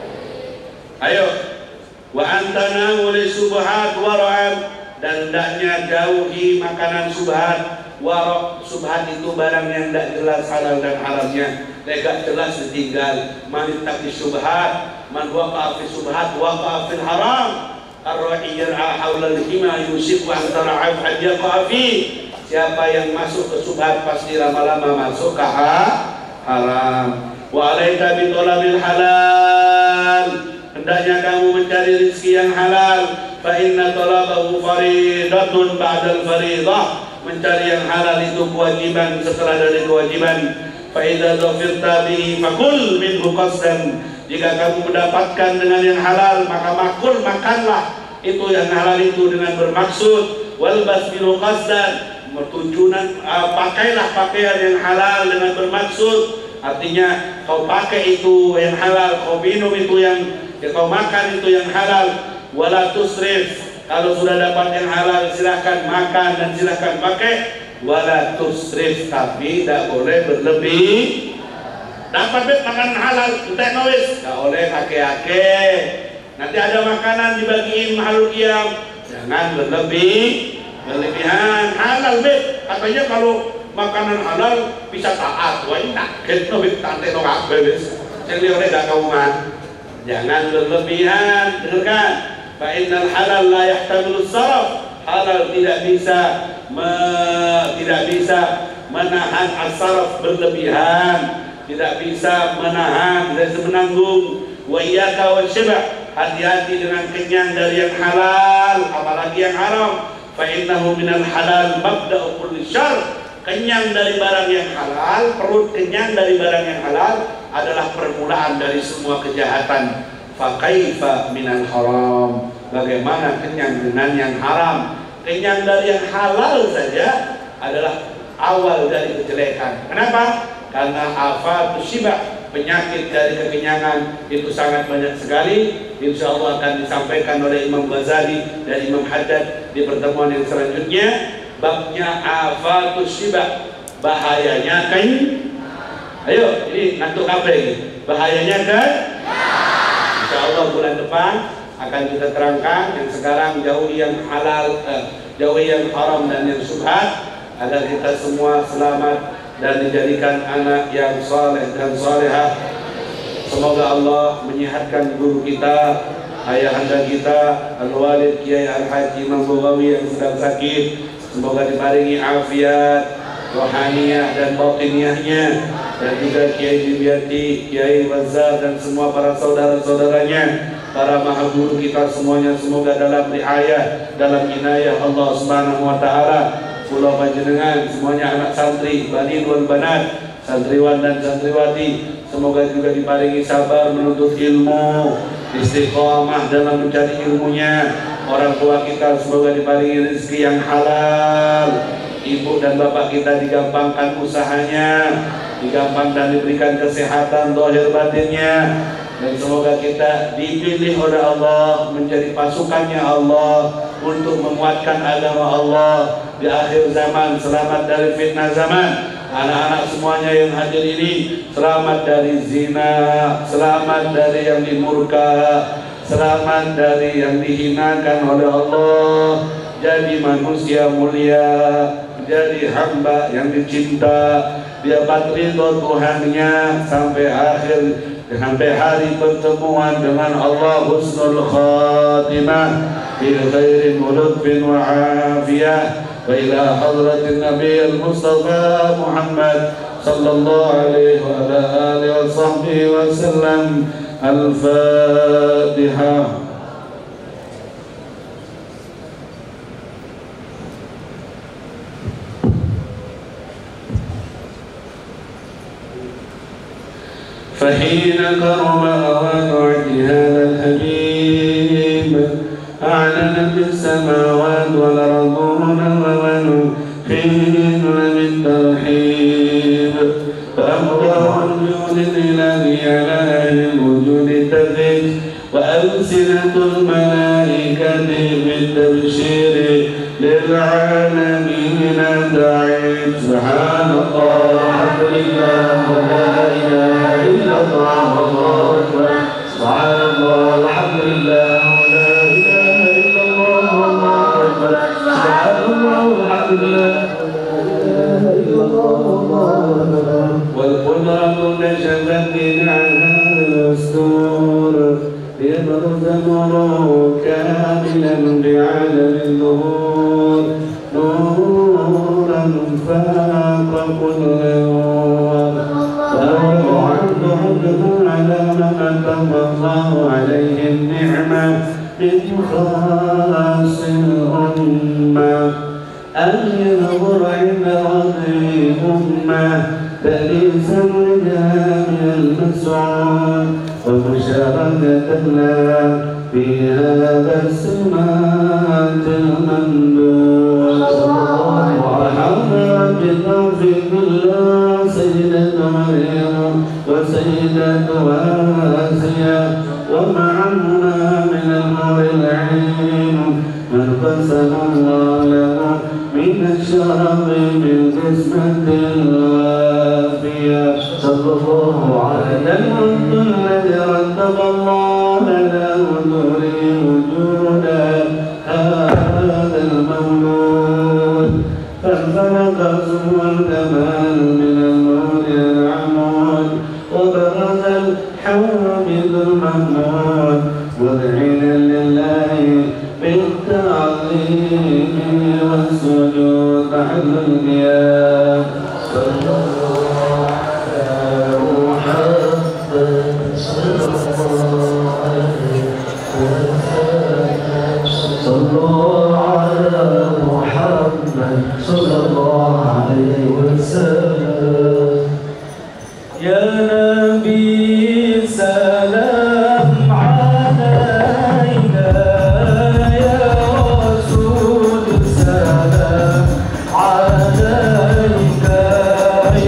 Ayo, wa antana wali subhat wara'an, dan hendaknya jauhi makanan subhat. Warok, subhat itu barang yang tidak jelas halal dan haramnya, tidak jelas ditinggal. Man ittaqi subhat, man waqa'a fi subhat waqa'a fil haram. Ar-ra'i yar'a haula al-hima yusifu an tara'af an yaqa'a fi. Siapa yang masuk ke subhat pasti lama-lama masuk ke haram. Wa alaika bi talabil halal, hendaknya kamu mencari rezeki yang halal. Fa inna talabahu faridatun ba'dal faridah, mencari yang halal itu kewajiban setelah dari kewajiban. Fa idza dhafirta bihi fakul minhu qasdan, jika kamu mendapatkan dengan yang halal maka makul, makanlah itu yang halal itu dengan bermaksud, walbas bil qasdan, tujuan uh, pakailah pakaian yang halal dengan bermaksud, artinya kau pakai itu yang halal, kau minum itu yang ya, kau makan itu yang halal. Wala tusrif, kalau sudah dapat yang halal silahkan makan dan silahkan pakai. Wala tusrif, tapi tidak boleh berlebih. Dapat bet makan halal, entek nois, tidak boleh ake-ake. Nanti ada makanan dibagiin makhluk yang jangan berlebih, berlebihan. Halal bet, katanya kalau makanan halal bisa taat. Wah ini nak gitu bet, tante no kabe bet. Jadi oleh dak kauman, jangan berlebihan, dengarkan. Fa innal halal la yahtamilu saraf. Halal tidak bisa me, tidak bisa menahan as-saraf berlebihan. Tidak bisa menahan, tidak bisa menanggung. Wa iyyaka wasyba', hati-hati dengan kenyang dari yang halal, apalagi yang haram. Fa innahu minal halal mabda'u kulli syarr. Kenyang dari barang yang halal, perut kenyang dari barang yang halal adalah permulaan dari semua kejahatan. Fa kaifa minal haram, bagaimana kenyang dengan yang haram? Kenyang dari yang halal saja adalah awal dari kejelekan. Kenapa? Karena afatus syibah, penyakit dari kekenyangan itu sangat banyak sekali. Insya Allah akan disampaikan oleh Imam Ghazali dan Imam Haddad di pertemuan yang selanjutnya. Babnya afatus syibah, bahayanya kan? Ayo, ini ngantuk apa ini? Bahayanya kan? Insya Allah bulan depan akan kita terangkan. Yang sekarang jauhi yang halal, eh, jauhi yang haram dan yang syubhat, agar kita semua selamat dan dijadikan anak yang saleh dan salehah. Semoga Allah menyehatkan guru kita, ayahanda kita, Al-Walid Kiai Al-Haji Imam Bughawi yang sedang sakit. Semoga diparingi afiat rohaniyah dan batiniyahnya, dan juga Kiai Dibiati, Kiai Razak dan semua para saudara-saudaranya, para maha guru kita semuanya, semoga dalam riayah, dalam inayah Allah Subhanahu wa taala. Pulau panjenengan semuanya anak santri, banin wal banat, santriwan dan santriwati, semoga juga diparingi sabar menuntut ilmu, istiqomah dalam mencari ilmunya. Orang tua kita semoga diparingi rezeki yang halal. Ibu dan bapak kita digampangkan usahanya, digampang dan diberikan kesehatan zahir batinnya. Dan semoga kita dipilih oleh Allah menjadi pasukannya Allah untuk menguatkan agama Allah di akhir zaman. Selamat dari fitnah zaman. Anak-anak semuanya yang hadir ini selamat dari zina, selamat dari yang dimurka, selamat dari yang dihinakan oleh Allah. Jadi manusia mulia, jadi hamba yang dicinta, dapat ridho Tuhannya sampai akhir, sampai hari pertemuan dengan Allah, husnul khatimah fi khairin wa lutfin wa afiyah. Wa ila hadratin nabiyil mustafa Muhammad sallallahu alaihi wa ala alihi wa sahbihi wa sallam. Al-Fatihah. فحين قرب أوان عهد هذا الحبيب أعلن في السماوات والأرضون والحين بالترحيب فأمره الجود الإلهي على أهل الوجود تفيد وألسنة الملائكة بالتبشير للعالمين داعين. سبحان الله والحمد لله ولا إله إلا الله والله أكبر. سبحان الله والحمد لله ولا إله إلا الله والله أكبر. سبحان الله والحمد لله ولا إله إلا الله والله أكبر. والقدرة نشفت عنها الأسطور يبرز نوره كاملا بعالم الظهور، نورا فاق كل نور. فهو عبده على ما أتم الله عليه النعمة من خاص الأمة. أن ينظر عند هذه الأمة تأليس الرجال المسعود ومشاركة وكتبنا في هذا السماء الممدود وحرم بتوفيق الله سيدة مريم وسيدة آسيا ومعهما من النور العين من قسم الله له من الشرف بالقسمة الوافية صلى الله عليه الملك الذي رتب الله له نوري وجودا هذا المولود فانفلق سوى الكمال من النور العمود وبرز الحامد المحمود مذعنا لله بالتعظيم والسجود بعد القيام صلى الله على محمد صلى الله عليه وسلم صلى الله على محمد صلى الله عليه وسلم يا نبي سلام علينا يا رسول سلام عليك